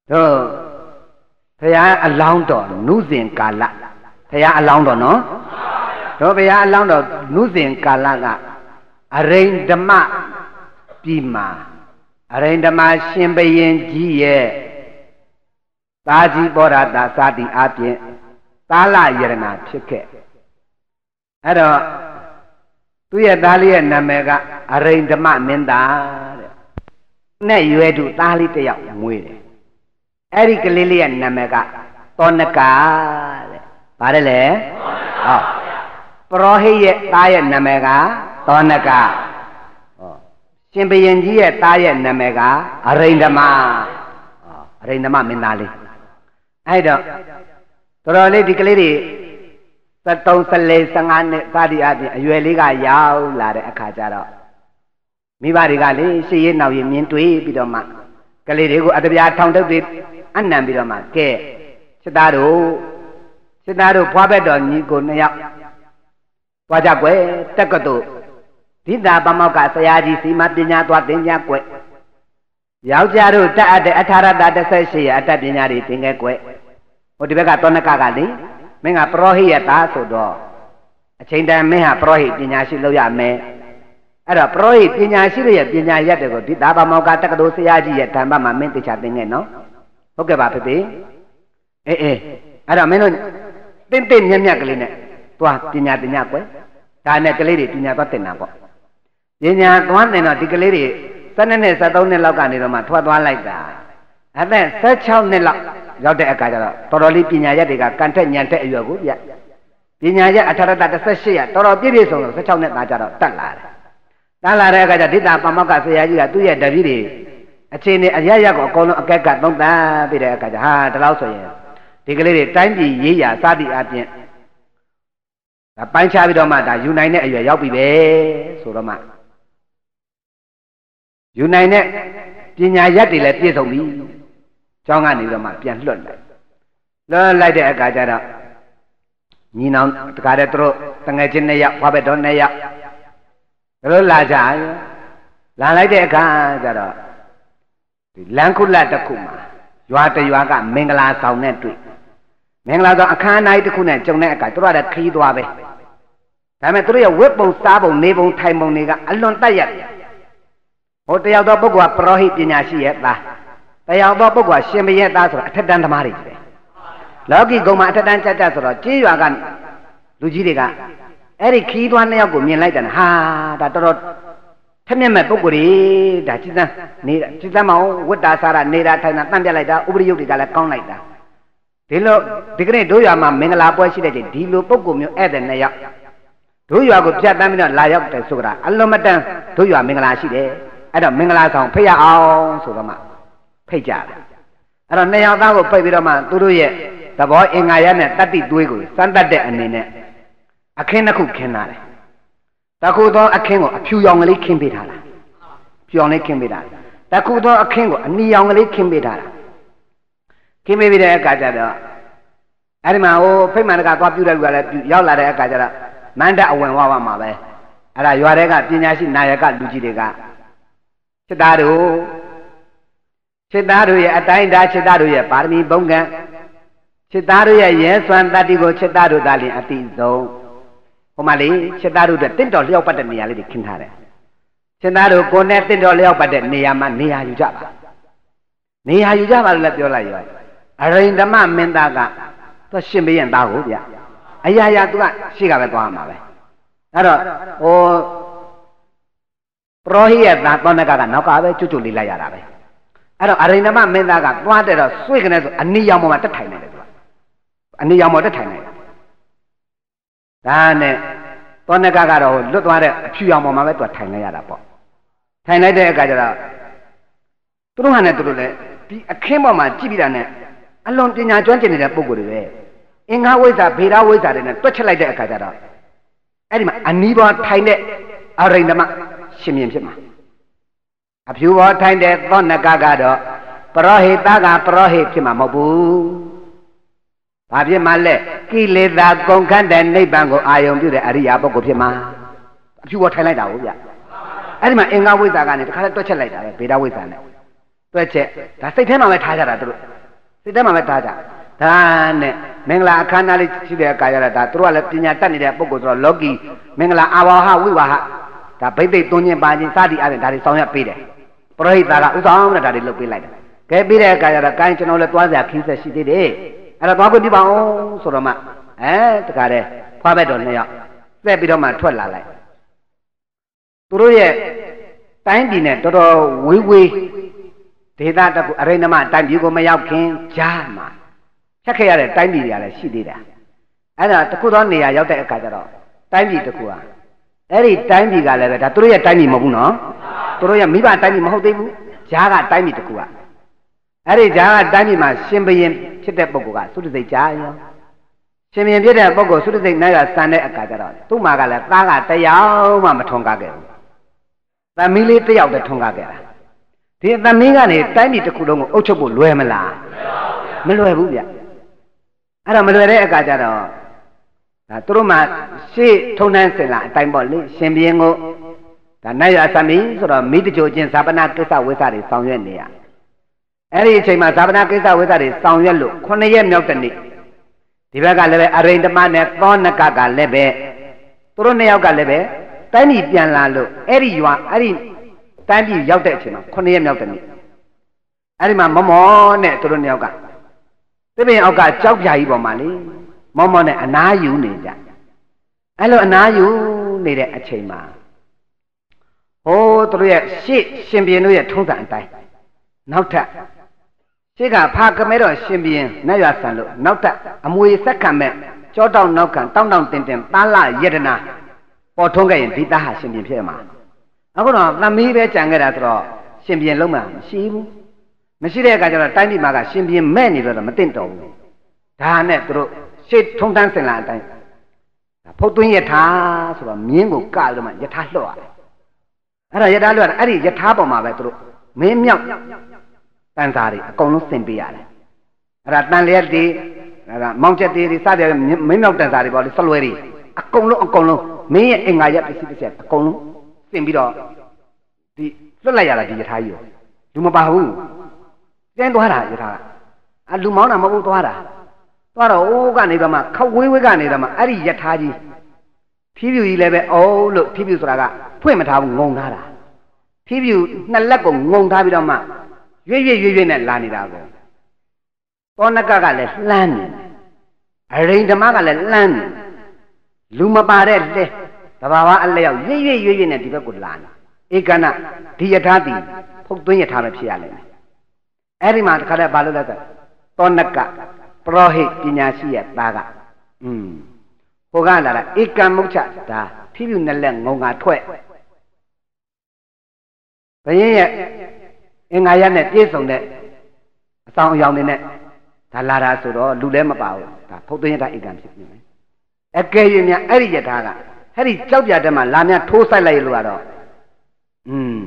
พยาอลองดอนุสินกาละพยาอลองดอเนาะတော့พยาอลองดอนุสินกาละกะอรินဓမ္မပြည်မှာအရိန္ဒမရှင်ဘရင်ကြီးရဲ့သာကြီးဘောရတာစာတိအပြင်သာလယရဏဖြစ်ခဲ့အဲ့တော့သူ့ရဲ့သားလေးရဲ့နာမည်ကအရိန္ဒမမင်းသားတဲ့နဲ့ရွယ်သူသားလေးတစ်ယောက်မွေးတယ်အဲ့ဒီကလေးလေးရဲ့နာမည်ကသောနကတဲ့ဗါတယ်လေဟောပရောဟိတ်ရဲ့သားရဲ့နာမည်ကသောနကရှင်ဘရင်ကြီးရဲ့သားရဲ့နာမည်ကအရိန္ဒမအရိန္ဒမမင်းသားလေးအဲ့တော့တော်တော်လေးဒီကလေးတွေသတ်တုံးဆလေဆငါနှစ်စသည်အပြင်အရွယ်လေးကရောက်လာတဲ့အခါကျတော့မိဘတွေကလေရှေ့ရနောက်ရမြင်တွေ့ပြီးတော့မှကလေးတွေကိုအတပြားထောင်တုပ်တွေအနံပြီးတော့မှကဲစစ်သားတို့စစ်သားတို့ဖွားဘက်တော်ညီကိုနှစ်ယောက်သွားကြကွယ်တက်ကတူဒီတာပမောက်ကဆရာကြီးစီမပညာသွားသင်ကြကွယ်ယောက်ျားတို့တက်အပ်တဲ့အထာရတတစ်ဆက်ရှိရအတတ်ပညာတွေသင်ခဲ့ကွယ်ဟိုဒီဘက်ကသောနကကလေမင်းကပရောဟိယသားဆိုတော့အချိန်တန်မင်းဟာပရောဟိပညာရှိလို့ရမယ်အဲ့တော့ပရောဟိပညာရှိရဲ့ပညာရက်တွေကိုဒီတာပမောက်ကတက္ကသိုလ်ဆရာကြီးရဲ့ဓမ္မမှာမင်းသိချာသင်ခဲ့နော်ဟုတ်ကဲ့ပါဖေဖေအေးအေးအဲ့တော့မင်းတို့တင်းတင်းမြတ်မြတ်ကလေးနဲ့သွားပညာပညာကွယ်ဒါနဲ့ကလေးတွေပညာသွားသင်တာပေါ့ပညာသွားသင်တော့ဒီကလေးတွေဆယ်နှစ်နဲ့ဆယ်သုံးနှစ်လောက်ကနေတော့မှထွက်သွားလိုက်တာအသက်ဆယ်ခြောက်နှစ်လောက်ရောက်တဲ့အခါကျတော့တော်တော်လေးပညာရက်တွေကကန်ထက်ညံတဲ့အရွယ်ကိုပြပညာရက်အထာရတတစ်ဆက်ရှိရတော်တော်ပြည့်ပြည့်စုံစုံဆယ်ခြောက်နှစ်သားကြတော့တက်လာတယ်တက်လာတဲ့အခါကျဒိတာပမောက္ခဆရာကြီးကသူ့ရဲ့တပည့်တွေအချိန်နဲ့အရရက်ကိုအကုန်လုံးအကက်ကသုံးသပ်ပြီးတဲ့အခါကျဟာဒီလောက်ဆိုရင်ဒီကလေးတွေတိုင်းပြည်ရေးရာစသည်အပြင်ဒါပိုင်းခြားပြီးတော့မှဒါယူနိုင်တဲ့အရွယ်ရောက်ပြီပဲဆိုတော့မှယူနိုင်တဲ့ပညာရက်တွေလည်းပြည့်စုံပြီကျောင်းကနေတော့မှပြန်လွတ်လိုက်လွတ်လိုက်တဲ့အခါကျတော့ညီနောင်တကားတဲ့သူတို့တငယ်ချင်းနှစ်ယောက်ဖွားဘက်တော်နှစ်ယောက်ဒါလိုလာကြလာလိုက်တဲ့အခါကျတော့ဒီလန်ခုလတ်တစ်ခုမှာရွာတရွာကမင်္ဂလာဆောင်နဲ့တွေ့မင်္ဂလာဆောင်အခမ်းအနားတစ်ခုနဲ့ကြုံတဲ့အခါသူတို့ကခီးသွားပဲဒါပေမဲ့သူတို့ရဲ့ဝတ်ပုံစားပုံနေပုံထိုင်ပုံတွေကအလွန်တက်ရက်ဟိုတယောက်တော့ပုဂ္ဂိုလ်ကပရောဟိပညာရှိရဲ့သားတယောက်တော့ပုဂ္ဂိုလ်ကရှင်ဘရဲ့သားဆိုတော့အထက်တန်းသမားတွေပဲလောကီကုံမှာအထက်တန်းကြကြဆိုတော့ကြေးရွာကလူကြီးတွေကအဲ့ဒီခီးသွားနှစ်ယောက်ကိုမြင်လိုက်တယ်ဟာဒါတော်တော်ထက်မြက်မဲ့ပုဂ္ဂိုလ်တွေဒါကြည်စမ်းနေတာကြည်စမ်းမအောင်ဝတ္တာစားတာနေတာထိုင်တာတန့်ပြလိုက်တာဥပရိယုတ်တွေကလည်းကောင်းလိုက်တာဒီလိုဒီကနေ့တို့ရွာမှာမင်္ဂလာပွဲရှိတဲ့ချိန်ဒီလိုပုဂ္ဂိုလ်မျိုးဧည့်သည်နှစ်ယောက်တို့ရွာကိုပြတ်တမ်းပြီးတော့လာရောက်တယ်ဆိုတာအလွန်မတန်တို့ရွာမင်္ဂလာရှိတယ်အဲ့တော့မင်္ဂလာဆောင်ဖိတ်ရအောင်ဆိုတော့မှဖိတ်ကြတယ်အဲ့တော့နှစ်ယောက်သားကိုဖိတ်ပြီးတော့မှသူတို့ရဲ့သဘောအင်္ဂါရနဲ့တတ္တိသွေးကိုစမ်းတတ်တဲ့အနေနဲ့အခင်းတစ်ခုခင်းလာတယ်တခုသောအခင်းကိုအဖြူရောင်ကလေးခင်းပေးထားတာဖြူရောင်လေးခင်းပေးတာတခုသောအခင်းကိုအနီရောင်ကလေးခင်းပေးထားတာခင်းပေးပြီးတဲ့အခါကျတော့အဲ့ဒီမှာဟိုဖိတ်မှန်တကသွားပြုတဲ့လူကလည်းရောက်လာတဲ့အခါကျတော့မန္တအဝင်ဝဝမှာပဲအဲ့ဒါရွာတွေကပညာရှိနာယကလူကြီးတွေကစိတ္တတို့စိတ္တတို့ရဲ့အတိုင်းဒါစိတ္တတို့ရဲ့ပါရမီဘုံကံစိတ္တတို့ရဲ့ရဲစွမ်းတတ္တိကိုစိတ္တတို့သာလျှင်အတိဆုံးဟိုမှာလေစိတ္တတို့တင့်တော်လျောက်ပတ်တဲ့နေရာလေးတွေခင်းထားတယ်စိတ္တတို့ကိုယ်နဲ့တင့်တော်လျောက်ပတ်တဲ့နေရာမှာနေရာယူကြပါနေရာယူကြပါလို့လည်းပြောလိုက်ရောအရိန္ဒမမင်းသားကသူရှင်ဘရင်သားကိုဗျအရာရာသူကရှေ့ကပဲသွားမှာပဲအဲ့တော့ဟိုပရောဟိယသာသောနကကနောက်ကပဲကျွတ်ကျွတ်လေးလိုက်ရတာပဲအဲ့တော့အရိန္ဒမမင်းသားကသွားတဲ့တော့ဆွေကနေဆိုအနီရောင်ပေါ်မှာတက်ထိုင်နေတယ်သူကအနီရောင်ပေါ်တက်ထိုင်နေတယ်ဒါနဲ့သောနကကတော့လွတ်သွားတဲ့အဖြူရောင်ပေါ်မှာပဲသူကထိုင်လိုက်ရတာပေါ့ထိုင်လိုက်တဲ့အခါကျတော့သူတို့ဟာနဲ့သူတို့လည်းဒီအခင်းပေါ်မှာကြည့်ပြီးတာနဲ့အလွန်ပညာကျွမ်းကျင်နေတဲ့ပုံကိုယ်တွေပဲအင်္ဂါဝိဇ္ဇာဗေဒဝိဇ္ဇာတွေနဲ့တွက်ချက်လိုက်တဲ့အခါကျတော့အဲ့ဒီမှာအနီးပေါ်ထိုင်တဲ့အရိန္ဒမရှင်မြင်ဖြစ်မှာအဖြူပေါ်ထိုင်တဲ့သောနကကတော့ပရောဟိတကပရောဟိဖြစ်မှာမဟုတ်ဘူး။ဘာဖြစ်မှာလဲကိလေသာကုန်ခန့်တဲ့နိဗ္ဗာန်ကိုအာယုံပြုတဲ့အရိယာပုဂ္ဂိုလ်ဖြစ်မှာအဖြူပေါ်ထိုင်လိုက်တာဟုတ်ဗျ။အဲ့ဒီမှာအင်္ဂါဝိဇ္ဇာကနေတခါလဲတွက်ချက်လိုက်တာပဲဗေဒဝိဇ္ဇာနဲ့တွက်ချက်ဒါစိတ်ထဲမှာပဲထားကြတာတို့စိတ်ထဲမှာပဲထားကြဒါနဲ့မင်္ဂလာအခမ်းအနားလေးရှိတဲ့အခါကျတော့ဒါသူတို့ကလည်းပညာတတ်နေတဲ့ပုဂ္ဂိုလ်ဆိုတော့လောကီမင်္ဂလာအာဝါဟဝိဝါဟဒါဗိသိက်သွင်းခြင်းပါခြင်းစသည်အပြင်ဒါတွေဆောင်ရွက်ပေးတယ်ပရိဟိတကဥဆောင်နဲ့ဒါတွေလုပ်ပေးလိုက်တယ်ကဲပြီးတဲ့အခါကျတော့ကိုင်းကျွန်တော်လည်းသွားစရာခင်းဆက်ရှိသေးတယ်အဲ့တော့သွားခွင့်ပြပါအောင်ဆိုတော့မှအဲတခါတည်းဖွားဘက်တော်နှစ်ယောက်သက်ပြီးတော့မှထွက်လာလိုက်သူတို့ရဲ့တိုင်းပြည်နဲ့တော်တော်ဝေးဝေးဒေသတကူအရိဏမတိုင်းပြည်ကိုမရောက်ခင်ကြားမှာဖြတ်ခဲ့ရတဲ့တိုင်းပြည်တွေကလည်းရှိသေးတယ်အဲ့ဒါတခုသောနေရာရောက်တဲ့အခါကျတော့တိုင်းပြည်တကူဟာအဲ့ဒီတိုင်းပြည်ကလည်းပဲဒါသူတို့ရဲ့တိုင်းပြည်မဟုတ်ဘူးနော်သူတို့ရဲ့မိဘတိုင်းပြည်မဟုတ်သေးဘူးကြားကတိုင်းပြည်တကူကအဲ့ဒီကြားကတိုင်းပြည်မှာရှင်ဘရင်ဖြစ်တဲ့ပုဂ္ဂိုလ်ကသုတသိက်ကြားရောရှင်ဘရင်ဖြစ်တဲ့ပုဂ္ဂိုလ်သုတသိက်နိုင်ကစံတဲ့အခါကျတော့သူ့မှာကလည်းသားကတယောက်မှမထွန်ကားခဲ့ဘူးသမီးလေးတယောက်တည်းထွန်ကားခဲ့တာဒီသမီးကနေတိုင်းပြည်တစ်ခုလုံးကိုအုပ်ချုပ်ဖို့လွယ်မလားမလွယ်ဘူးဗျအဲ့တော့မလွယ်တဲ့အခါကျတော့ဒါသူတို့မှရှေ့ထုံနှန်းစင်လာအတိုင်းပေါ့လေရှင်ဘရင်ကိုဒါနိုင်ရသမီးဆိုတော့မိတကြိုချင်းဇာပနာကိစ္စဝိသတွေဆောင်ရွက်နေရအဲ့ဒီအချိန်မှာဇာပနာကိစ္စဝိသတွေဆောင်ရွက်လို့ခုနှစ်ရက်မြောက်တဲ့နေ့ဒီဘက်ကလည်းပဲအရိန္ဒမနဲ့သောနကကလည်းပဲသူတို့နှစ်ယောက်ကလည်းပဲတိုင်းပြည်ပြန်လာလို့အဲ့ဒီရွာအဲ့ဒီတိုင်းပြည်ရောက်တဲ့အချိန်မှာခုနှစ်ရက်မြောက်တဲ့နေ့အဲ့ဒီမှာမောမောနဲ့သူတို့နှစ်ယောက်ကသစ်ပင်အောက်ကကြောက်ပြာကြီးပေါ်မှာလေမောမောနဲ့အနားယူနေကြအဲ့လိုအနားယူနေတဲ့အချိန်မှာဟိုးသူတို့ရဲ့ရှေ့ရှင်ဘီရင်တို့ရဲ့ထုံးစံအတိုင်းနောက်ထပ်ရှေ့ကဖာကမဲတော်ရှင်ဘီရင်နတ်ရွာဆန်လို့နောက်ထပ်အမွေဆက်ခံမဲ့ကြောတောင်နောက်ခံတောင်းတောင်းတင်တင်သားလာယတနာပေါ်ထုံးခဲ့ရင်ဒီသားဟာရှင်ဘီရင်ဖြစ်မှာအခုတော့သမီးပဲကြံခဲ့တာဆိုတော့ရှင်ဘီရင်လုံးမှမရှိဘူးမရှိတဲ့အခါကျတော့တိုင်းပြည်မှာကရှင်ဘီရင်မဲ့နေတော့မသိတော့ဘူးဒါနဲ့သူတို့ရှေ့ထုံတန်းစင်လာအတိုင်းဖုတ်သွင်းယထာဆိုတော့မြင်းကိုကလို့မှယထာလွှတ်ရတယ်အဲ့ဒါယထာလွှတ်ရတယ်အဲ့ဒီယထာပေါ်မှာပဲသူတို့မင်းမြောက်တန်စာတွေအကုန်လုံးဆင်ပေးရတယ်အဲ့ဒါတန်လျက်တွေအဲ့ဒါမောင်ချက်တွေစတဲ့မင်းမြောက်တန်စာတွေပေါ့လေဆလွယ်တွေအကုန်လုံးအကုန်လုံးမင်းရဲ့အင်္ဂါရက်ပစ္စည်းပစ္စည်းအကုန်လုံးဆင်ပြီးတော့ဒီလွှတ်လိုက်ရတာဒီယထာကြီးကိုလူမပါဘူးကျင်းသွားတာယထာကအလူမောင်းတာမဟုတ်သွားတာသွားတော့အိုးကနေတော့မှခောက်ဝေးဝေးကနေတော့မှအဲ့ဒီယထာကြီးဖြီးဖြူကြီးလည်းပဲအုံးလို့ဖြီးဖြူဆိုတာကဖွင့်မထားဘူးငုံထားတာဖြီးဖြူနှစ်လက်ကိုငုံထားပြီးတော့မှရွေ့ရွေ့ရွေ့ရွေ့နဲ့လာနေတာကိုသောနကကလည်းလှမ်းနေအရိန္ဒမကလည်းလှမ်းနေလူမပါတဲ့လက်တဘာဝအလျောက်ရွေ့ရွေ့ရွေ့ရွေ့နဲ့ဒီဘက်ကိုလာနေဧကနဒီယထာတိဖုတ်သွင်းယထာပဲဖြစ်ရလိမ့်မယ်အဲ့ဒီမှာတခါတည်းဘာလို့လဲဆိုသောနကပရောဟိတ်ပညာရှိရဲ့သားကอืมဟိုကလာတာဧကံမုတ်ချဒါဖြည်းဖြည်းနဲ့လက်ငုံငါထွက်ဘယင်းရဲ့အင်္ဂါရနဲ့ပြည့်စုံတဲ့အဆောင်အယောင်တွေနဲ့ဒါလာတာဆိုတော့လူလည်းမပါဘူးဒါဖုတ်သွင်းရတာဧကံဖြစ်နေမယ်အကယ်၍များအဲ့ဒီယထာကအဲ့ဒီကြောက်ပြတဲ့မှာလာများထိုးဆိုင်လိုက်လို့ကတော့อืม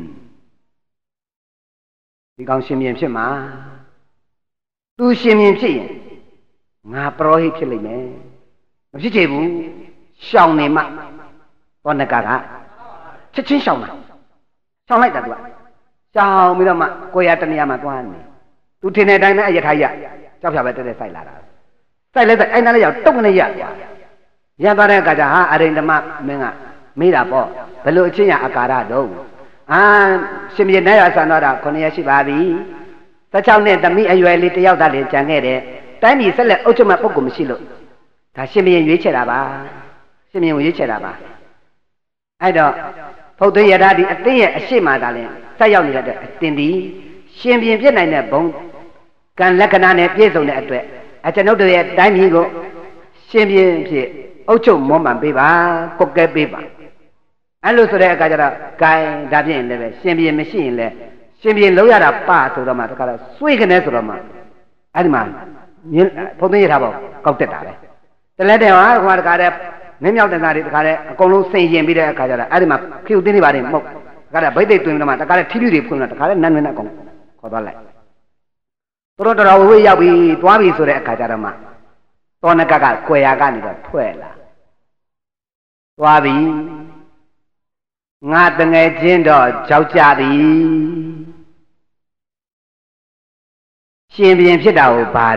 ဒီကောင်ရှင်ပြန်ဖြစ်မှာသူရှင်ပြန်ဖြစ်ရင်ငါပရောဟိတ်ဖြစ်လိမ့်မယ်မဖြစ်ချေဘူးရှောင်နေမှသောနကကချက်ချင်းရှောင်တာရှောင်လိုက်တာသူကရှောင်ပြီးတော့မှကိုရတနေရာမှာသွားနေသူထင်တဲ့အတိုင်းပဲအယထာကြီးကြောက်ဖြာပဲတက်တက်ဆိုင်လာတာစိုက်လိုက်စိုက်အဲ့နားလေးရောက်တုတ်ကနေရရသွားတဲ့အခါကျဟာအရိန္ဒမမင်းကမေးတာပေါ့ဘယ်လိုအချင်းရအကာရတော့အာရှင်မြေနဲ့ရဆန်တော့တာခုနှစ်ရက်ရှိပါပြီ၁၆နှစ်သမီးအရွယ်လေးတယောက်သားလေးကြံခဲ့တယ်တိုင်းပြည်ဆက်လက်အုပ်ချုပ်မဲ့ပုဂ္ဂိုလ်မရှိလို့ဒါရှင်မြေရွေးချယ်တာပါရှင်မြေကိုရွေးချယ်တာပါအဲ့တော့ဖုတ်သွင်းရတာဒီအတင်းရဲ့အရှိမှသာလဲဆက်ရောက်နေတဲ့အတင်းဒီရှင်ပြင်ပြစ်နိုင်တဲ့ဘုံကံလက္ခဏာနဲ့ပြည့်စုံတဲ့အတွက်အကျွန်ုပ်တို့ရဲ့တိုင်းပြည်ကိုရှင်ပြင်ဖြစ်အုပ်ချုပ်မွမ်းမံပေးပါကုတ်ကဲပေးပါအဲ့လိုဆိုတဲ့အခါကျတော့ဂိုင်းဒါဖြစ်ရင်လည်းပဲရှင်ပြင်မရှိရင်လည်းရှင်ပြင်လုံးရတာပဆိုတော့မှတခါတော့စွေးကနေဆိုတော့မှအဲ့ဒီမှာဖုံးသိရထားပေါ့ကောက်တက်တာပဲတလဲတဲ့ဟာဟိုတခါတဲ့မင်းမြောက်တန်သားတွေတခါတဲ့အကုန်လုံးစိန်ရင်ပြီးတဲ့အခါကျတော့အဲ့ဒီမှာဖြူသိနေပါတယ်မဟုတ်တခါတဲ့ဗိတ်သိက်တွင်တော့မှတခါတဲ့ထီးဖြူတွေဖွင့်တော့တခါတဲ့နန်းနန်းအကုန်ခေါ်သွားလိုက်သူတို့တော်တော်ဝေးဝေးရောက်ပြီးသွားပြီဆိုတဲ့အခါကျတော့မှသောနကကကွယ်ရာကနေတော့ထွက်လာသွားပြီငါတငယ်ချင်းတော့ကြောက်ကြသည်ရှရှင်ဘုရင်ဖြစ်တာကိုပါ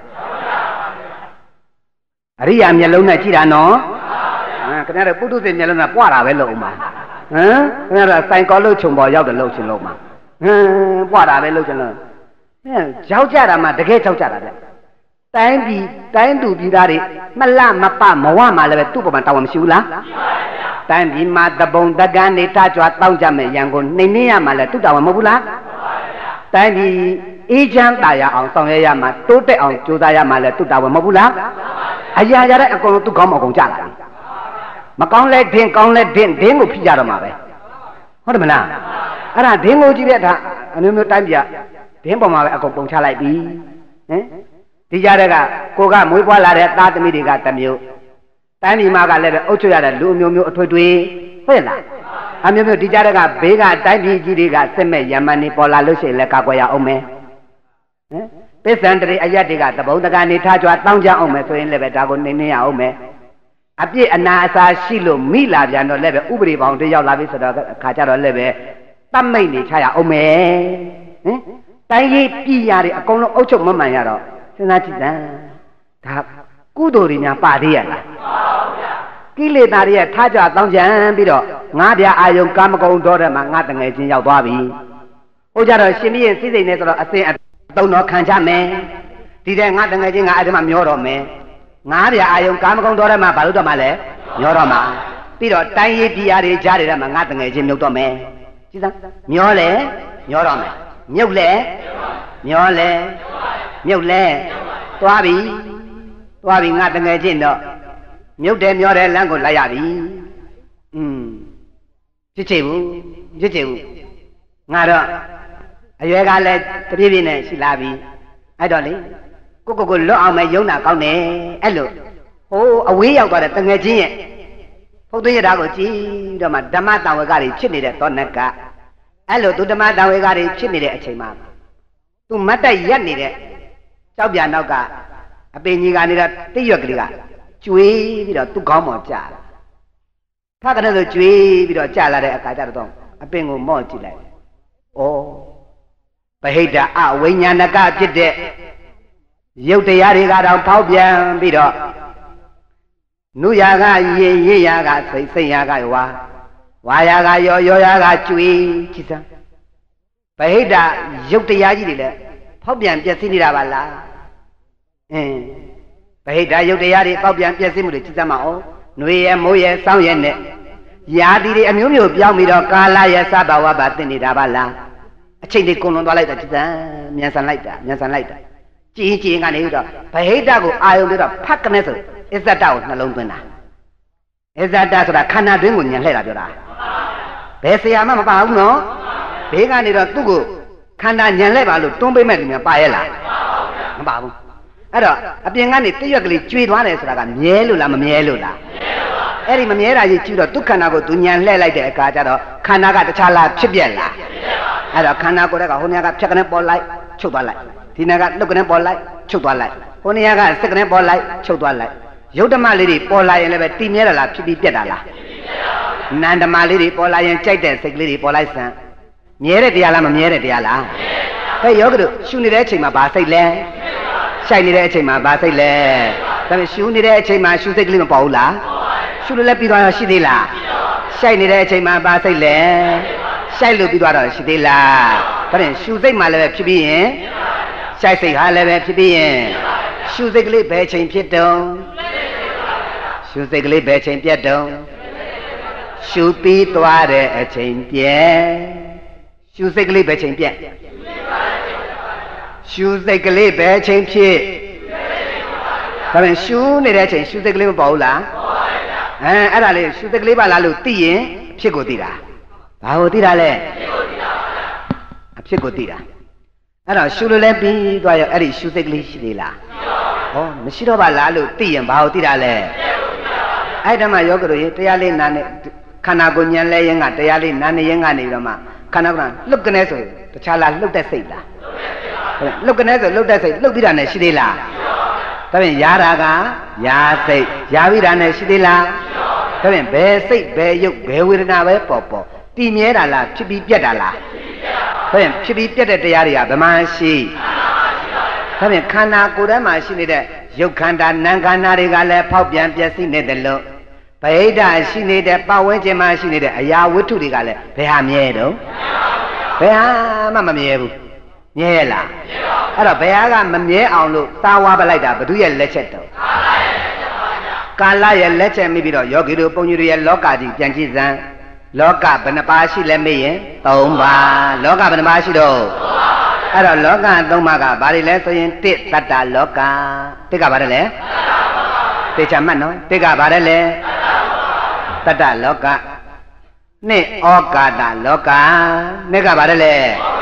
တဲ့အရိယာမျက်လုံးနဲ့ကြည့်တာနော်ခင်ဗျားတို့ပုထုဇဉ်မျက်လုံးနဲ့ပွားတာပဲလို့ဥမာဟမ်ခင်ဗျားတို့စိုင်ကောလို့ခြုံပေါ်ရောက်တယ်လို့ရှင်လို့မှာဟမ်ပွားတာပဲလို့ရှင်လို့ဟဲ့ရောက်ကြတာမှတကယ်ကြောက်ကြတာလေတိုင်းပြည်တိုင်းသူပြည်သားတွေမလမပမဝမှလည်းပဲသူ့ပေါ်မှာတာဝန်မရှိဘူးလားတိုင်းပြည်မှာတပုံတကန်းနေထကြွတောင်းကြမယ်ရန်ကုန်နှိမ့်နေရမှလည်းသူ့တာဝန်မဟုတ်ဘူးလားတိုင်းပြည်အေးချမ်းသာရအောင်ဆောင်ရွက်ရမှာတိုးတက်အောင်ကြိုးစားရမှာလည်းသူ့တာဝန်မဟုတ်ဘူးလားအရာရာတဲ့အကုန်လုံးသူ့ကောင်းမအောင်ကြလာတယ်မကောင်းလဲဒင်းကောင်းလဲဒင်းဒင်းကိုဖိကြတော့မှာပဲဟုတ်တယ်မလားအဲ့ဒါဒင်းကိုကြည့်တဲ့အခါအမျိုးမျိုးတိုင်းပြည်ဒင်းပေါ်မှာပဲအကုန်ပုံချလိုက်ပြီဟင်ဒီကြတဲ့ကကိုကမွေးဖွားလာတဲ့သားသမီးတွေကတမျိုးတိုင်းပြည်မှာကလည်းပဲအုပ်ချုပ်ရတဲ့လူအမျိုးမျိုးအထွေထွေဟုတ်လားအမျိုးမျိုးဒီကြတဲ့ကဘေးကတိုင်းပြည်ကြီးတွေကစစ်မဲ့ရမန်နေပေါ်လာလို့ရှိရင်လည်းကာကွယ်ရအောင်မယ်ဟင်ပစ္စံတရေအရက်တွေကသဘုံတကနေထားကြွတောင်းကြအောင်မယ်ဆိုရင်လည်းပဲဒါကိုနေနေရအောင်မယ်အပြစ်အနာအစာရှိလို့မိလာပြန်တော့လည်းပဲဥပဒေပေါင်းတွေရောက်လာပြီဆိုတော့အခါကျတော့လည်းပဲတတ်မိတ်နေချရအောင်မယ်ဟင်တိုင်းရေးပြည်ရတွေအကုန်လုံးအုပ်ချုပ်မမှန်ရတော့စဉ်းစားကြည့်စမ်းဒါကုသိုလ်တွေများပါသေးရလားကိလေသာတွေထားကြတောင်းကြံပြီးတော့ငါးပြအာယုံကာမဂုဏ်တော်တဲ့မှာငါတငယ်ချင်းရောက်သွားပြီဟိုကြတော့ရှင်ကြီးရဲ့စိစိတ်နဲ့ဆိုတော့အစင်အတုံတော်ခံကြမယ်ဒီတဲ့ငါတငယ်ချင်းငါအဲ့ဒီမှာမျောတော့မယ်ငါးပြအာယုံကာမဂုဏ်တော်တဲ့မှာဘာလို့တော့မှလဲမျောတော့မှာပြီးတော့တိုင်းရေးပြည်ရတွေကြားတွေတဲ့မှာငါတငယ်ချင်းမြုပ်တော့မယ်ကြည့်စမ်းမျောလေမျောတော့မယ်မြုပ်လေမျောလေမြုပ်လေသွားပြီသွားပြီငါတငယ်ချင်းတော့မြုပ်တယ်မျောတယ်လမ်းကိုလိုက်ရပြီอืมဖြစ်ချေဘူးဖြစ်ချေဘူးငါတော့အရွယ်ကလည်းတပြည့်ပြည့်နဲ့ရှိလာပြီအဲ့တော့လေကိုကိုကိုလွတ်အောင်မဲယုံတာကောင်းတယ်အဲ့လိုဟိုးအဝေးရောက်သွားတဲ့တငယ်ချင်းရဲ့ဖုတ်သွင်းရတာကိုကြည့်တော့မှဓမ္မတံဝေကတွေဖြစ်နေတဲ့သောနကအဲ့လိုသူဓမ္မတံဝေကတွေဖြစ်နေတဲ့အချိန်မှာသူမတ်တက်ရက်နေတဲ့ကြောက်ပြနောက်ကအပင်ကြီးကနေတဲ့တိရွက်ကလေးကကျွေးပြီးတော့သူ့ခေါင်းပေါ်ကျလာဖခင်လည်းဆိုကျွေးပြီးတော့ကျလာတဲ့အခါကျတော့အပင်ကိုမော့ကြည့်လိုက်ဩဗဟိတအဝိညာဏကဖြစ်တဲ့ရုပ်တရားတွေကတော့ဖောက်ပြန်ပြီးတော့နုရာကရေရေရာကစိတ်စိတ်ရာကဝါဝါရာကရောရောရာကကျွေးကြည့်စမ်းဗဟိတရုပ်တရားကြီးတွေလည်းဖောက်ပြန်ပျက်စီးနေတာပါလားအင်းဗဟိတရုပ်တရားတွေဖောက်ပြန်ပျက်စီးမှုတွေကြည့်စမ်းမအောင်ຫນွေရမိုးရစောင်းရနဲ့ယာတိတွေအမျိုးမျိုးပြောင်းပြီးတော့ကာလရစဘာဝပါသိနေတာပါလားအချိန်တွေကုန်လွန်သွားလိုက်တာကြည်စမ်းမြန်ဆန်လိုက်တာမြန်ဆန်လိုက်တာကြည်ကြည်ကနေတော့ဗဟိတကိုအာယုံပြီးတော့ဖတ်ကနေဆိုအစ္ဆတကိုနှလုံးသွင်းတာအစ္ဆတဆိုတာခန္ဓာတွင်းကိုညံလှည့်တာပြောတာဘယ်ဆရာမှမပါဘူးနော်ဘေးကနေတော့သူ့ကိုခန္ဓာညံလှည့်ပါလို့တွန်းပေးမဲ့လူများပါရဲ့လားမပါဘူးအဲ့တော့အပြင်ကနေတရွက်ကလေးကျွေသွားတယ်ဆိုတာကမြဲလို့လားမမြဲလို့လားအဲ့ဒီမမြဲတာကြီးကြည့်တော့သူခန္ဓာကိုသူညံလှည့်လိုက်တဲ့အခါကျတော့ခန္ဓာကတခြားလားဖြစ်ပြက်လားအဲ့တော့ခန္ဓာကိုယ်ကဟိုနေရာကဖြတ်ကနေပေါ်လိုက်ချုပ်သွားလိုက်ဒီနေရာကလှုပ်ကနေပေါ်လိုက်ချုပ်သွားလိုက်ဟိုနေရာကစက်ကနေပေါ်လိုက်ချုပ်သွားလိုက်ရုပ်ဓမ္မလေးတွေပေါ်လာရင်လည်းပဲတည်မြဲတာလားဖြစ်ပြီးပြက်တာလားနန္ဓမ္မလေးတွေပေါ်လာရင်ကြိုက်တဲ့စိတ်ကလေးတွေပေါ်လိုက်စမ်းမြဲတဲ့တရားလားမမြဲတဲ့တရားလားဘယ်ယောဂတို့ရှုနေတဲ့အချိန်မှာဘာစိတ်လဲရှိုက်နေတဲ့အချိန်မှာဘာစိတ်လဲဒါပေမဲ့ရှုနေတဲ့အချိန်မှာရှုစိတ်ကလေးမပေါ်ဘူးလားရှုလို့လည်းပြီးသွားတော့ရှိသေးလားရှိုက်နေတဲ့အချိန်မှာဘာစိတ်လဲရှိုက်လို့ပြီးသွားတော့ရှိသေးလားဒါဖြင့်ရှုစိတ်မှလည်းပဲဖြစ်ပြီးရင်ရှိုက်စိတ်ဟာလည်းပဲဖြစ်ပြီးရင်ရှုစိတ်ကလေးဘယ်ချိန်ဖြစ်တုံးရှုစိတ်ကလေးဘယ်ချိန်ပြတ်တုံးရှုပြီးသွားတဲ့အချိန်ပြည့်ရှုစိတ်ကလေးဘယ်ချိန်ပြတ်ရှုစိတ်ကလေးဘယ်ချိန်ဖြစ်ဒါဖြင့်ရှုနေတဲ့အချိန်ရှုစိတ်ကလေးမပေါ်ဘူးလားအဲအဲ့ဒါလေးရှုစိတ်ကလေးပါလားလို့သိရင်အဖြစ်ကိုသိတာဘာကိုသိတာလဲအဖြစ်ကိုသိတာအဲ့တော့ရှုလို့လည်းပြီးသွားရောအဲ့ဒီရှုစိတ်ကလေးရှိသေးလားဟောမရှိတော့ပါလားလို့သိရင်ဘာကိုသိတာလဲအဲ့ဒါမှယောဂတို့ရေတရားလေးနာနဲ့ခန္ဓာကိုယ်ဉာဏ်လဲရင်ကတရားလေးနာနေရင်ကနေပြီးတော့မှခန္ဓာကလှုပ်ကနေဆိုတခြားလားလှုပ်တဲ့စိတ်လားလှုပ်ကနေဆိုလှုပ်တဲ့စိတ်လှုပ်ပြီးတာနဲ့ရှိသေးလားဒါဖြင့်ယာတာကယာစိတ်ယာပြီးတာနဲ့ရှိသေးလားဒါဖြင့်ဘယ်စိတ်ဘယ်ရုပ်ဘယ်ဝေဒနာပဲပေါ်ပေါ်တည်မြဲတာလားဖြစ်ပြီးပြတ်တာလားဒါဖြင့်ဖြစ်ပြီးပြတ်တဲ့တရားတွေကဘယ်မှာရှိခဒါဖြင့်ခန္ဓာကိုယ်ထဲမှာရှိနေတဲ့ရုပ်ခန္ဓာနာမ်ခန္ဓာတွေကလည်းဖောက်ပြန်ပျက်စီးနေတယ်လို့ဗဟိတရှိနေတဲ့ပတ်ဝန်းကျင်မှာရှိနေတဲ့အရာဝတ္ထုတွေကလည်းဘယ်ဟာမြဲတော့ဘယ်ဟာမှမမြဲဘူးမြဲလားအဲ့တော့ဘယ်ဟာကမမြဲအောင်လို့သာဝါပလိုက်တာဘု து ရဲ့လက်ချက်တော့ကာလရဲ့လက်ချက်မိပြီးတော့ယောဂီတို့ပုံကြီးတို့ရဲ့လောကကြီးပြန်ကြည့်စမ်းလောကဘယ်နှပါရှိလဲမေးရင်သုံးပါလောကဘယ်နှပါရှိတော့အဲ့တော့လောကသုံးပါးကဘာတွေလဲဆိုရင်တစ်တတ္တလောကတစ်ကဘာလဲတေချာမှတ်နော်တစ်ကဘာလဲတတ္တလောကနှစ်ဩကာတလောကနှစ်ကဘာလဲ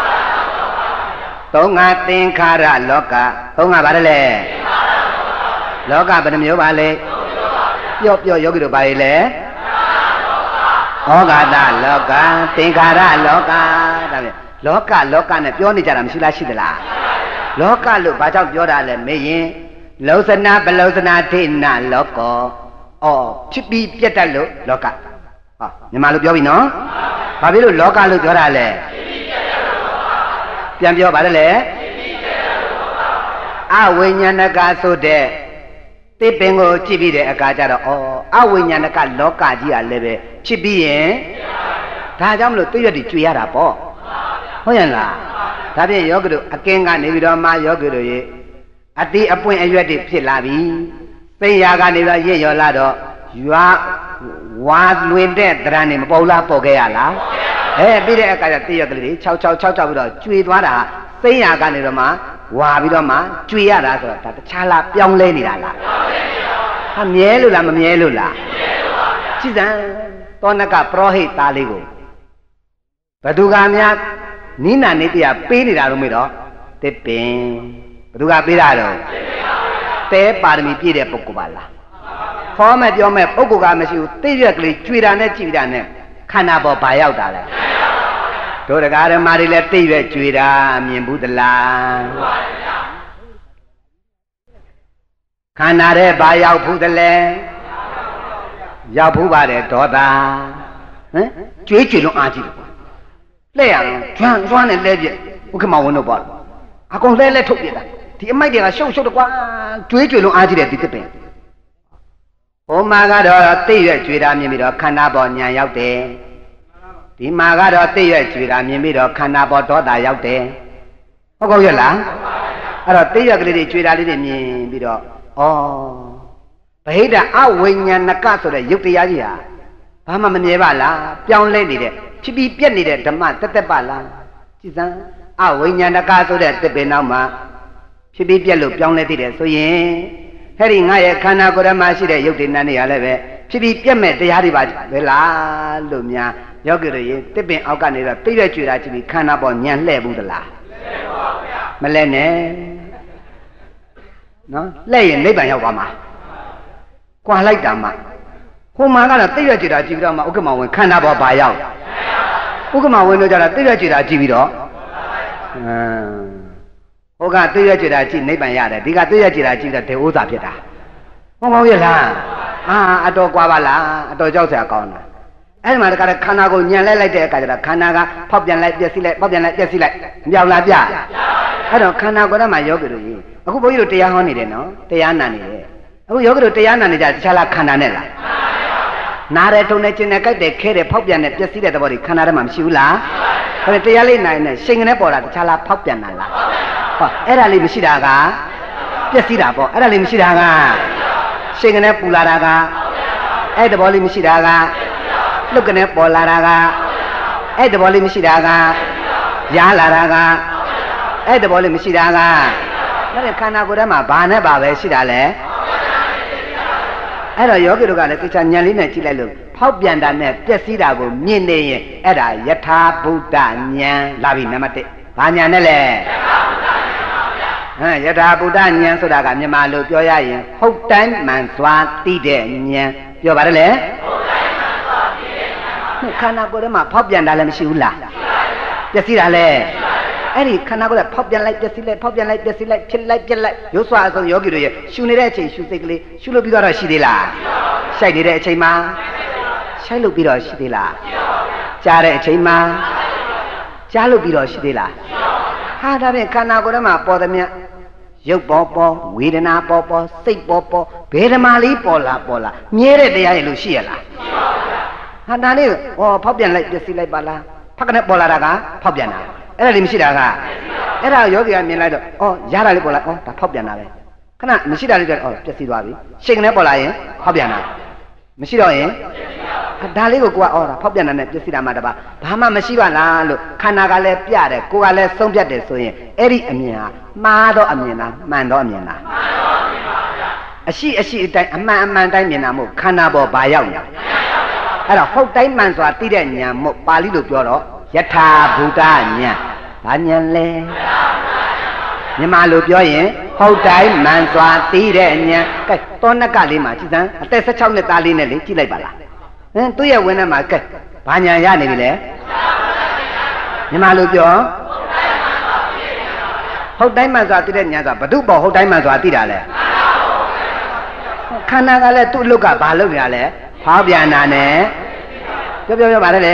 သုံးငါသင်္ခါရလောကသုံးငါဘာလဲလောကဘယ်နှမျိုးပါလဲပြော့ပြော့ယောဂီတို့ဘာတွေလဲဩကာတလောကသင်္ခါရလောကဒါပဲလောကလောကနဲ့ပြောနေကြတာမရှိလားရှိသလားလောကလို့ဘာကြောင့်ပြောတာလဲမေးရင်လောစနာဘလောစနာဒိဏလောကောအော်ဖြစ်ပြီးပြတ်တတ်လို့လောကဟောမြန်မာလိုပြောပြီနော်ဘာဖြစ်လို့လောကလို့ပြောတာလဲပြန်ပြောပါလေအဝိညာဏကဆိုတဲ့တိပင်ကိုကြည့်ပြီးတဲ့အခါကျတော့အော်အဝိညာဏကလောကကြီးကလည်းပဲဖြစ်ပြီးရင်ဒါကြောင့်မလို့သိရတည်ကြွေရတာပေါ့ဟုတ်ရဲ့လားဒါဖြင့်ယောဂီတို့အကင်းကနေပြီးတော့မှယောဂီတို့ရေအတိအပွင့်အရွက်တွေဖြစ်လာပြီသိရာကနေတော့ရင့်ရော်လာတော့ရွာဝါလွင်တဲ့တရံနေမပေါ်လားပေါ်ခဲ့ရလားအဲပြီးတဲ့အခါကျသိရကလေးတွေ၆၆၆၆ပြီးတော့ကျွေသွားတာသိရာကနေတော့မှဝါပြီးတော့မှကျွေရတာဆိုတော့ဒါတခြားလားပြောင်းလဲနေတာလားဟာမြဲလို့လားမမြဲလို့လားကြည့်စမ်းသောနကပရောဟိတ်သားလေးကိုဘသူကများနိနာနေတရားပေးနေတာတော့မေးတော့တစ်ပင်ဘသူကပေးတာတော့တဲပါရမီပြည့်တဲ့ပုဂ္ဂိုလ်ပါလားဟောမဲ့ပြောမဲ့ပုဂ္ဂိုလ်ကမရှိဘူးသိရကလေးကြွေတာနဲ့ကြည်တာနဲ့ခန္ဓာပေါ်ဘာရောက်တာလဲတို့တရားဓမ္မတွေလည်းသိရကြွေတာမြင်ဘူးသလားခန္ဓာတဲ့ဘာရောက်ဘူးသလဲရောက်ဘူးပါတယ်ဒေါသဟမ်ကြွေးကြွေလုံးအားကြည့်တယ်လဲရအောင်ကျွမ်းကျွမ်းနဲ့လဲပြဥက္ကမဝင်းတို့ပေါ့အကုန်လဲလဲထုတ်ပြတာဒီအမိုက်တွေကရှုပ်ရှုပ်တော့ကွာကြွေးကြွေလုံးအားကြည့်တယ်ဒီတစ်ပင်ဟိုမှာကတော့သိရကြွေတာမြင်ပြီးတော့ခန္ဓာပေါ်ညာရောက်တယ်ဒီမှာကတော့သိရကြွေတာမြင်ပြီးတော့ခန္ဓာပေါ်ဒေါသရောက်တယ်ဟုတ်ကောရဲ့လားအဲ့တော့သိရကလေးတွေကြွေတာလေးတွေမြင်ပြီးတော့ဩဗဟိတအဝိညာဏကဆိုတဲ့ယုတ်တရားကြီးဟာဘာမှမမြဲပါလားပြောင်းလဲနေတဲ့ဖြစ်ပြီးပြက်နေတဲ့ဓမ္မတက်တက်ပါလားကြည်စမ်းအဝိညာဏကဆိုတဲ့တစ်ပင်နောက်မှာဖြစ်ပြီးပြက်လို့ပြောင်းလဲသေးတယ်ဆိုရင်ဟဲ့ဒီငါရဲ့ခန္ဓာကိုယ်ထဲမှာရှိတဲ့ယုတ်တိနတ်တွေကလည်းပဲဖြစ်ပြီးပြက်မဲ့တရားတွေပါပဲလားလို့များယောဂီတို့ရေတစ်ပင်အောက်ကနေတော့သိရကြွေတာကြည့်ပြီးခန္ဓာပေါ်ညံလှဲ့ဘူးသလားမလဲနဲ့နော်လှဲ့ရင်နိဗ္ဗာန်ရောက်သွားမှာကွာလိုက်တာမှဟိုမှာကတော့သိရကြွေတာကြည့်ပြီးတော့မှဥက္ကမဝင်ခန္ဓာပေါ်ဘာရောက်ဥက္ကမဝင်တို့ကြတာသိရကြွေတာကြည့်ပြီးတော့အမ်ဟိုကသိရကြွေတာကြည့်နိဗ္ဗာန်ရတယ်ဒီကသိရကြွေတာကြည့်တော့ဒေဝဇာဖြစ်တာဟုတ်ပါရဲ့လားအာအတော်ကွာပါလားအတော်ကြောက်စရာကောင်းတာအဲ့ဒီမှာတခါတည်းခန္ဓာကိုညံလဲလိုက်တဲ့အခါကျတော့ခန္ဓာကဖောက်ပြန်လိုက်ပြက်စီးလိုက်ဖောက်ပြန်လိုက်ပြက်စီးလိုက်မြောက်လားပြအဲ့တော့ခန္ဓာကိုယ်ထဲမှာယောဂီတို့ကြီးအခုဘုန်းကြီးတို့တရားဟောနေတယ်နော်တရားနာနေတယ်အခုယောဂီတို့တရားနာနေကြတခြားလားခန္ဓာနဲ့လားနားတယ်ထုံတယ်ကျင်တယ်ကြိုက်တယ်ခဲတယ်ဖောက်ပြန်တယ်ပြက်စီးတဲ့သဘောတွေခန္ဓာထဲမှာမရှိဘူးလားအဲ့ဒါတရားလေးနိုင်နေရှင်ကနေပေါ်လာတခြားလားဖောက်ပြန်တာလားဟောအဲ့ဒါလေးမရှိတာကပြက်စီးတာပေါ့အဲ့ဒါလေးမရှိတာကရှင်ကနေပူလာတာကအဲ့သဘောလေးမရှိတာကလုတ်ကနေပေါ်လာတာကအဲ့သဘောလေးမရှိတာကရားလာတာကအဲ့သဘောလေးမရှိတာကဒါခန္ဓာကိုယ်ထဲမှာဘာနဲ့ဘာပဲရှိတာလဲအဲ့တော့ယောဂီတို့ကလည်းသိချာဉာဏ်လေးနဲ့ကြည့်လိုက်လို့ဖောက်ပြန်တာနဲ့ပျက်စီးတာကိုမြင်နေရင်အဲ့ဒါယထာဘုဒ္ဓဉာဏ်လာပြီနံပါတ်တစ်ဘာဉာဏ်နဲ့လဲဟမ်ယထာဘုဒ္ဓဉာဏ်ဆိုတာကမြန်မာလိုပြောရရင်ဟုတ်တိုင်းမှန်စွာသိတဲ့ဉာဏ်ပြောပါတယ်လေဟုတ်တိုင်းမှန်စွာသိတဲ့ဉာဏ်ခန္ဓာကိုယ်ထဲမှာဖောက်ပြန်တာလည်းမရှိဘူးလားပျက်စီးတာလည်းအဲ့ဒီခန္ဓာကိုယ်ကဖောက်ပြန်လိုက်ပျက်စီးလိုက်ဖောက်ပြန်လိုက်ပျက်စီးလိုက်ဖြစ်လိုက်ပြက်လိုက်ရုပ်စွာအစုံယောဂီတို့ရဲ့ရှူနေတဲ့အချိန်ရှူစိတ်ကလေးရှူလို့ပြီးတော့ရှိသေးလားရှိုက်နေတဲ့အချိန်မှာရှိုက်လို့ပြီးတော့ရှိသေးလားကြားတဲ့အချိန်မှာကြားလို့ပြီးတော့ရှိသေးလားဟာဒါဖြင့်ခန္ဓာကိုယ်ထဲမှာပေါ်သမျှရုပ်ပေါ်ပေါ်ဝေဒနာပေါ်ပေါ်စိတ်ပေါ်ပေါ်ဘယ်ဓမ္မလေးပေါ်လာပေါ်လာမြဲတဲ့တရားရဲ့လို့ရှိရလားရှိပါဗျာဟာဒါလေးဟောဖောက်ပြန်လိုက်ပြစီလိုက်ပါလားဖက်ကနေပေါ်လာတာကဖောက်ပြန်တာအဲ့ဒါလေးမရှိတာကအဲ့ဒါယောဂီကမြင်လိုက်တော့ဩရတာလေးပေါ်လာဩဒါဖောက်ပြန်တာပဲခဏမရှိတာလေးတော့ဩပြစီသွားပြီရှိကနေပေါ်လာရင်ဖောက်ပြန်တာမရှိတော့ရင်ဒါလေးကိုကိုကဩဒါဖောက်ပြန်တာနဲ့ပြစီတာမှတပါဘာမှမရှိပါလားလို့ခန္ဓာကလည်းပြတယ်ကိုကလည်းဆုံးဖြတ်တယ်ဆိုရင်အဲ့ဒီအမြင်ဟာမှားတော့အမြင်လားမှန်တော့အမြင်လားမှန်တော့အမြင်ပါဗျာအရှိအရှိအတိုင်းအမှန်အမှန်တိုင်းမြင်တာမို့ခန္ဓာပေါ်ဘာရောက်နေအဲ့တော့ဟုတ်တိုင်းမှန်စွာသိတဲ့ဉာဏ်မို့ပါဠိလိုပြောတော့ယထာဘုဒ္ဓဉာဏ်ဘာဉာဏ်လဲမြန်မာလိုပြောရင်ဟုတ်တိုင်းမှန်စွာသိတဲ့ဉာဏ်ကဲတောနကလေးမှာကြည်စမ်းအသက်၁၆နှစ်သားလေးနဲ့လေကြည့်လိုက်ပါလားဟင်သူ့ရဲ့ဝင်းထဲမှာကဲဘာဉာဏ်ရနေပြီလဲမြန်မာလိုပြောဟုတ်တိုင်းမှန်စွာသိတဲ့ဉာဏ်ဆိုတာဘု து ပေါ်ဟုတ်တိုင်းမှန်စွာသိတာလဲခန္ဓာကလည်းသူ့အလုပ်ကဘာလုပ်နေတာလဲဖောက်ပြန်တာနဲ့ပြောပြောပြောပါလေ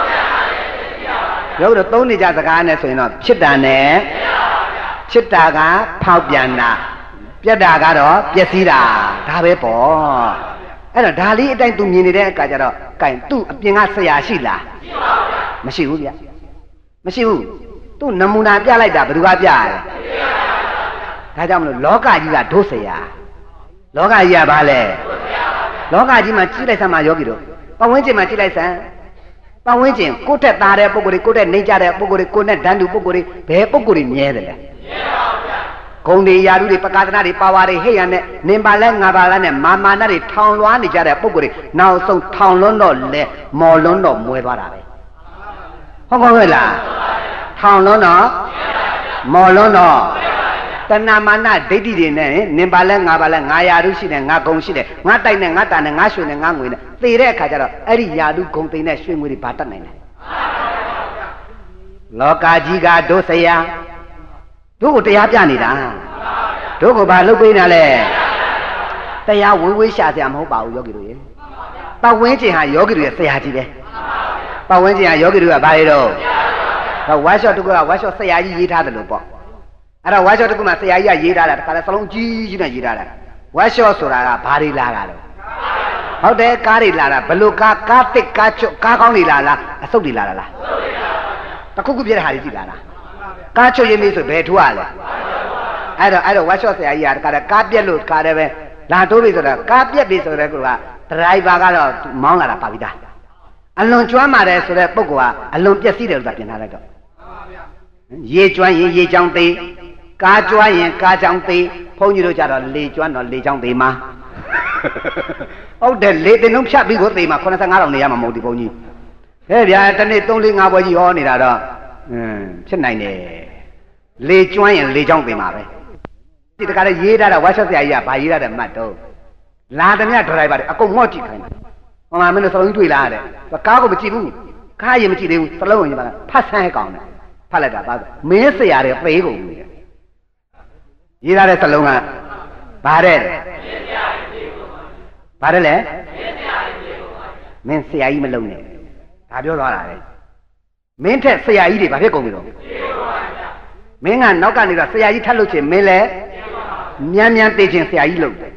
ရုပ်တော့သုံးနေကြစကားနဲ့ဆိုရင်တော့ဖြစ်တာနဲ့ဖြစ်တာကဖောက်ပြန်တာပြက်တာကတော့ပျက်စီးတာဒါပဲပေါ့အဲ့တော့ဒါလေးအတိုင်းသူမြင်နေတဲ့အခါကျတော့ကင်သူ့အပြင်ကဆရာရှိလားမရှိဘူးဗျမရှိဘူးသူ့နမူနာပြလိုက်တာဘယ်သူကပြရလဲဒါကြောင့်မလို့လောကကြီးကဒုဆရာလောကကြီးကဘာလဲလောကကြီးမှာကြည့်လိုက်စမ်းပါယောဂီတို့ပတ်ဝန်းကျင်မှာကြည့်လိုက်စမ်းပတ်ဝန်းကျင်ကိုယ့်တက်သားတဲ့ပုဂ္ဂိုလ်တွေကိုယ့်တက်နေကြတဲ့ပုဂ္ဂိုလ်တွေကိုယ့်နဲ့ဓာတ်တူပုဂ္ဂိုလ်တွေဘယ်ပုဂ္ဂိုလ်တွေမြဲတယ်လဲမြဲပါဗျာဂုံတွေယာရုတွေပကာသနာတွေပါဝါတွေဟိတ်ရနဲ့နင်ပါလဲငါပါလဲနဲ့မာမာနတွေထောင်လွှားနေကြတဲ့ပုဂ္ဂိုလ်တွေနောက်ဆုံးထောင်လွန်းတော့လဲမော်လွန်းတော့မွဲသွားတာပဲဟုတ်ကောဟုတ်လားထောင်လွန်းတော့မော်လွန်းတော့တဏမာနဒိဋ္ဌိတွေနဲ့နင်ပါလဲငါပါလဲငါယာရုရှိတယ်ငါဂုံရှိတယ်ငါတိုက်နဲ့ငါတာနဲ့ငါရွှေနဲ့ငါငွေနဲ့သေတဲ့အခါကျတော့အဲ့ဒီယာရုဂုံသိနဲ့ရွှေငွေတွေဘာတတ်နိုင်လဲလောကကြီးကဒုဆရာတို့ကိုတရားပြနေတာတို့ကိုဘာလုပ်ပေးနေလဲတရားဝေးဝေးရှာစရာမဟုတ်ပါဘူးယောဂီတို့ရေပတ်ဝန်းကျင်ဟာယောဂီတို့ရဲ့ဆရာကြီးပဲပတ်ဝန်းကျင်ဟာယောဂီတို့ကဘာလဲတော့ဝါရှော့တကူကဝါရှော့ဆရာကြီးရေးထားတယ်လို့ပေါ့အဲ့တော့ဝါရှော့တကူမှာဆရာကြီးကရေးထားတာတခါလဲစလုံးကြီးကြီးနဲ့ရေးထားတာဝါရှော့ဆိုတာကဘာတွေလာတာတော့ဟုတ်တယ်ကားတွေလာတာဘလို့ကားကားတစ်ကားချွတ်ကားကောင်းတွေလာလားအဆုတ်တွေလာတာလားတခုခုပြတဲ့ဟာတွေကြည့်လာလားကားချွတ်ရင်းလေးဆိုဘယ်ထိုးရလဲအဲ့တော့အဲ့တော့ဝါရှော့ဆရာကြီးကတခါလဲကားပြက်လို့ခါတယ်ပဲလာတိုးပြီဆိုတာကားပြက်ပြီဆိုတဲ့ကူကဒရိုင်ဘာကတော့မောင်းလာတာပါပြီသားအလွန်ကျွမ်းပါတယ်ဆိုတဲ့ပုဂ္ဂိုလ်ကအလွန်ပျက်စီးတယ်လို့သာပြင်ထားလိုက်တော့ရေကျွမ်းရင်ရေချောင်းသေးကားကျွမ်းရင်ကားချောင်းသေးဘုန်းကြီးတို့ကြတော့လေကျွမ်းတော့လေချောင်းသေးမှာဟုတ်တယ်လေတင်လုံးဖြတ်ပြီးကိုသေးမှာခုနစ်ဆယ့်ငါးတောင်နေရမှာမဟုတ်ဒီဘုန်းကြီးဟဲ့ဗျာတနေ့သုံးလေးငါးပွဲကြီးဟောနေတာတော့အင်းဖြစ်နိုင်တယ်လေကျွမ်းရင်လေချောင်းသေးမှာပဲဒီတခါလေရေးထားတာဝါရှော့ဆရာကြီးကဘာရေးထားတယ်မှတ်တော့လာသမျှဒရိုင်ဘာတွေအကုန်ငေါ့ကြည့်ခိုင်းတယ်ဟောမှာမင်းတို့စလုံးကြီးတွေ့လားတဲ့ကားကိုမကြည့်ဘူးကားရင်မကြည့်သေးဘူးစလုံးဝင်ပါလားဖတ်ဆန်းကောင်းတယ်ဖတ်လိုက်တာပါမင်းဆရာတွေသေကုန်ပြီရေးထားတဲ့စလုံးကဘာတဲ့ဘာတဲ့လဲမင်းဆရာကြီးမလုံးနဲ့ဒါပြောသွားတာလေမင်းထက်ဆရာကြီးတွေဘာဖြစ်ကုန်ပြီတော့မင်းကနောက်ကနေတော့ဆရာကြီးထပ်လို့ချင်းမင်းလည်းမြန်မြန်သိချင်းဆရာကြီးလုပ်တယ်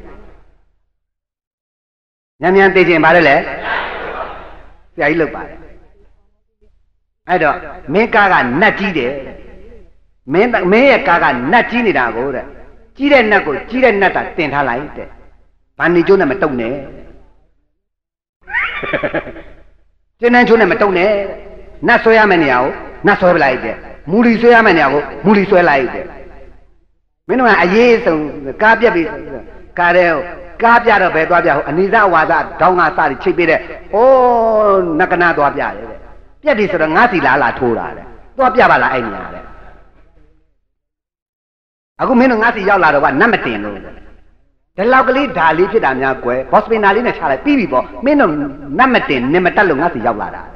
မြန်မြန်သိချင်းဘာလဲဆရာကြီးလုပ်ပါတယ်အဲ့တော့မင်းကားကနတ်ကြီးတယ်မင်းမင်းရဲ့ကားကနတ်ကြီးနေတာကိုတဲ့ကြီးတဲ့နတ်ကိုကြီးတဲ့နတ်တာတင်ထားလိုက်တဲ့ဘာနေကျိုးနဲ့မတုံနဲ့ကျင်းနှန်းချိုးနဲ့မတုံနဲ့နတ်ဆွဲရမယ့်နေရာကိုနတ်ဆွဲပလိုက်တဲ့မူလီဆွဲရမယ့်နေရာကိုမူလီဆွဲလိုက်တဲ့မင်းတို့ကအရေးဆုံးကားပြက်ပြီးကားတဲ့ကားပြတော့ဘယ်သွားပြဟိုအနိစ္စဝါဒဒေါင်းကစပြီးချိတ်ပေးတဲ့အိုးနကနာသွားပြတယ်တဲ့ပြက်ပြီဆိုတော့ငါးစီလားလာထိုးတာတဲ့သွားပြပါလားအဲ့နေရာတဲ့အခုမင်းတို့ငါးစီရောက်လာတော့ကနတ်မတင်လို့ဒီလောက်ကလေးဓာလေးဖြစ်တာများကွယ်ဘော့စပင်နာလေးနဲ့ချလိုက်ပြီးပြီပေါ့မင်းတို့နတ်မတင်နင်မတက်လို့ငါးစီရောက်လာတာ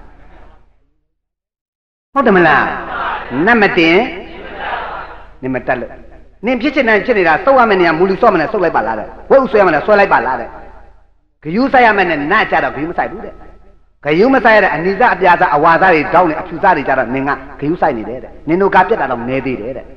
ဟုတ်တယ်မလားနတ်မတင်နင်မတက်လို့နင်ဖြစ်ချင်တယ်ဖြစ်နေတာစုပ်ရမယ့်နေရာမူလီစော့မယ်နဲ့စုပ်လိုက်ပါလားတဲ့ဝုတ်ဆွဲရမယ်နဲ့ဆွဲလိုက်ပါလားတဲ့ဂယုဆိုင်ရမယ်နဲ့နတ်ကြတော့ဂယုမဆိုင်ဘူးတဲ့ဂယုမဆိုင်ရတဲ့အနိစ္စအပြာစအဝါစားတွေတောင်းနေအဖြူစားတွေကြတော့နင်ကဂယုဆိုင်နေတယ်တဲ့နင်တို့ကပြက်တာတော့နေသေးတယ်တဲ့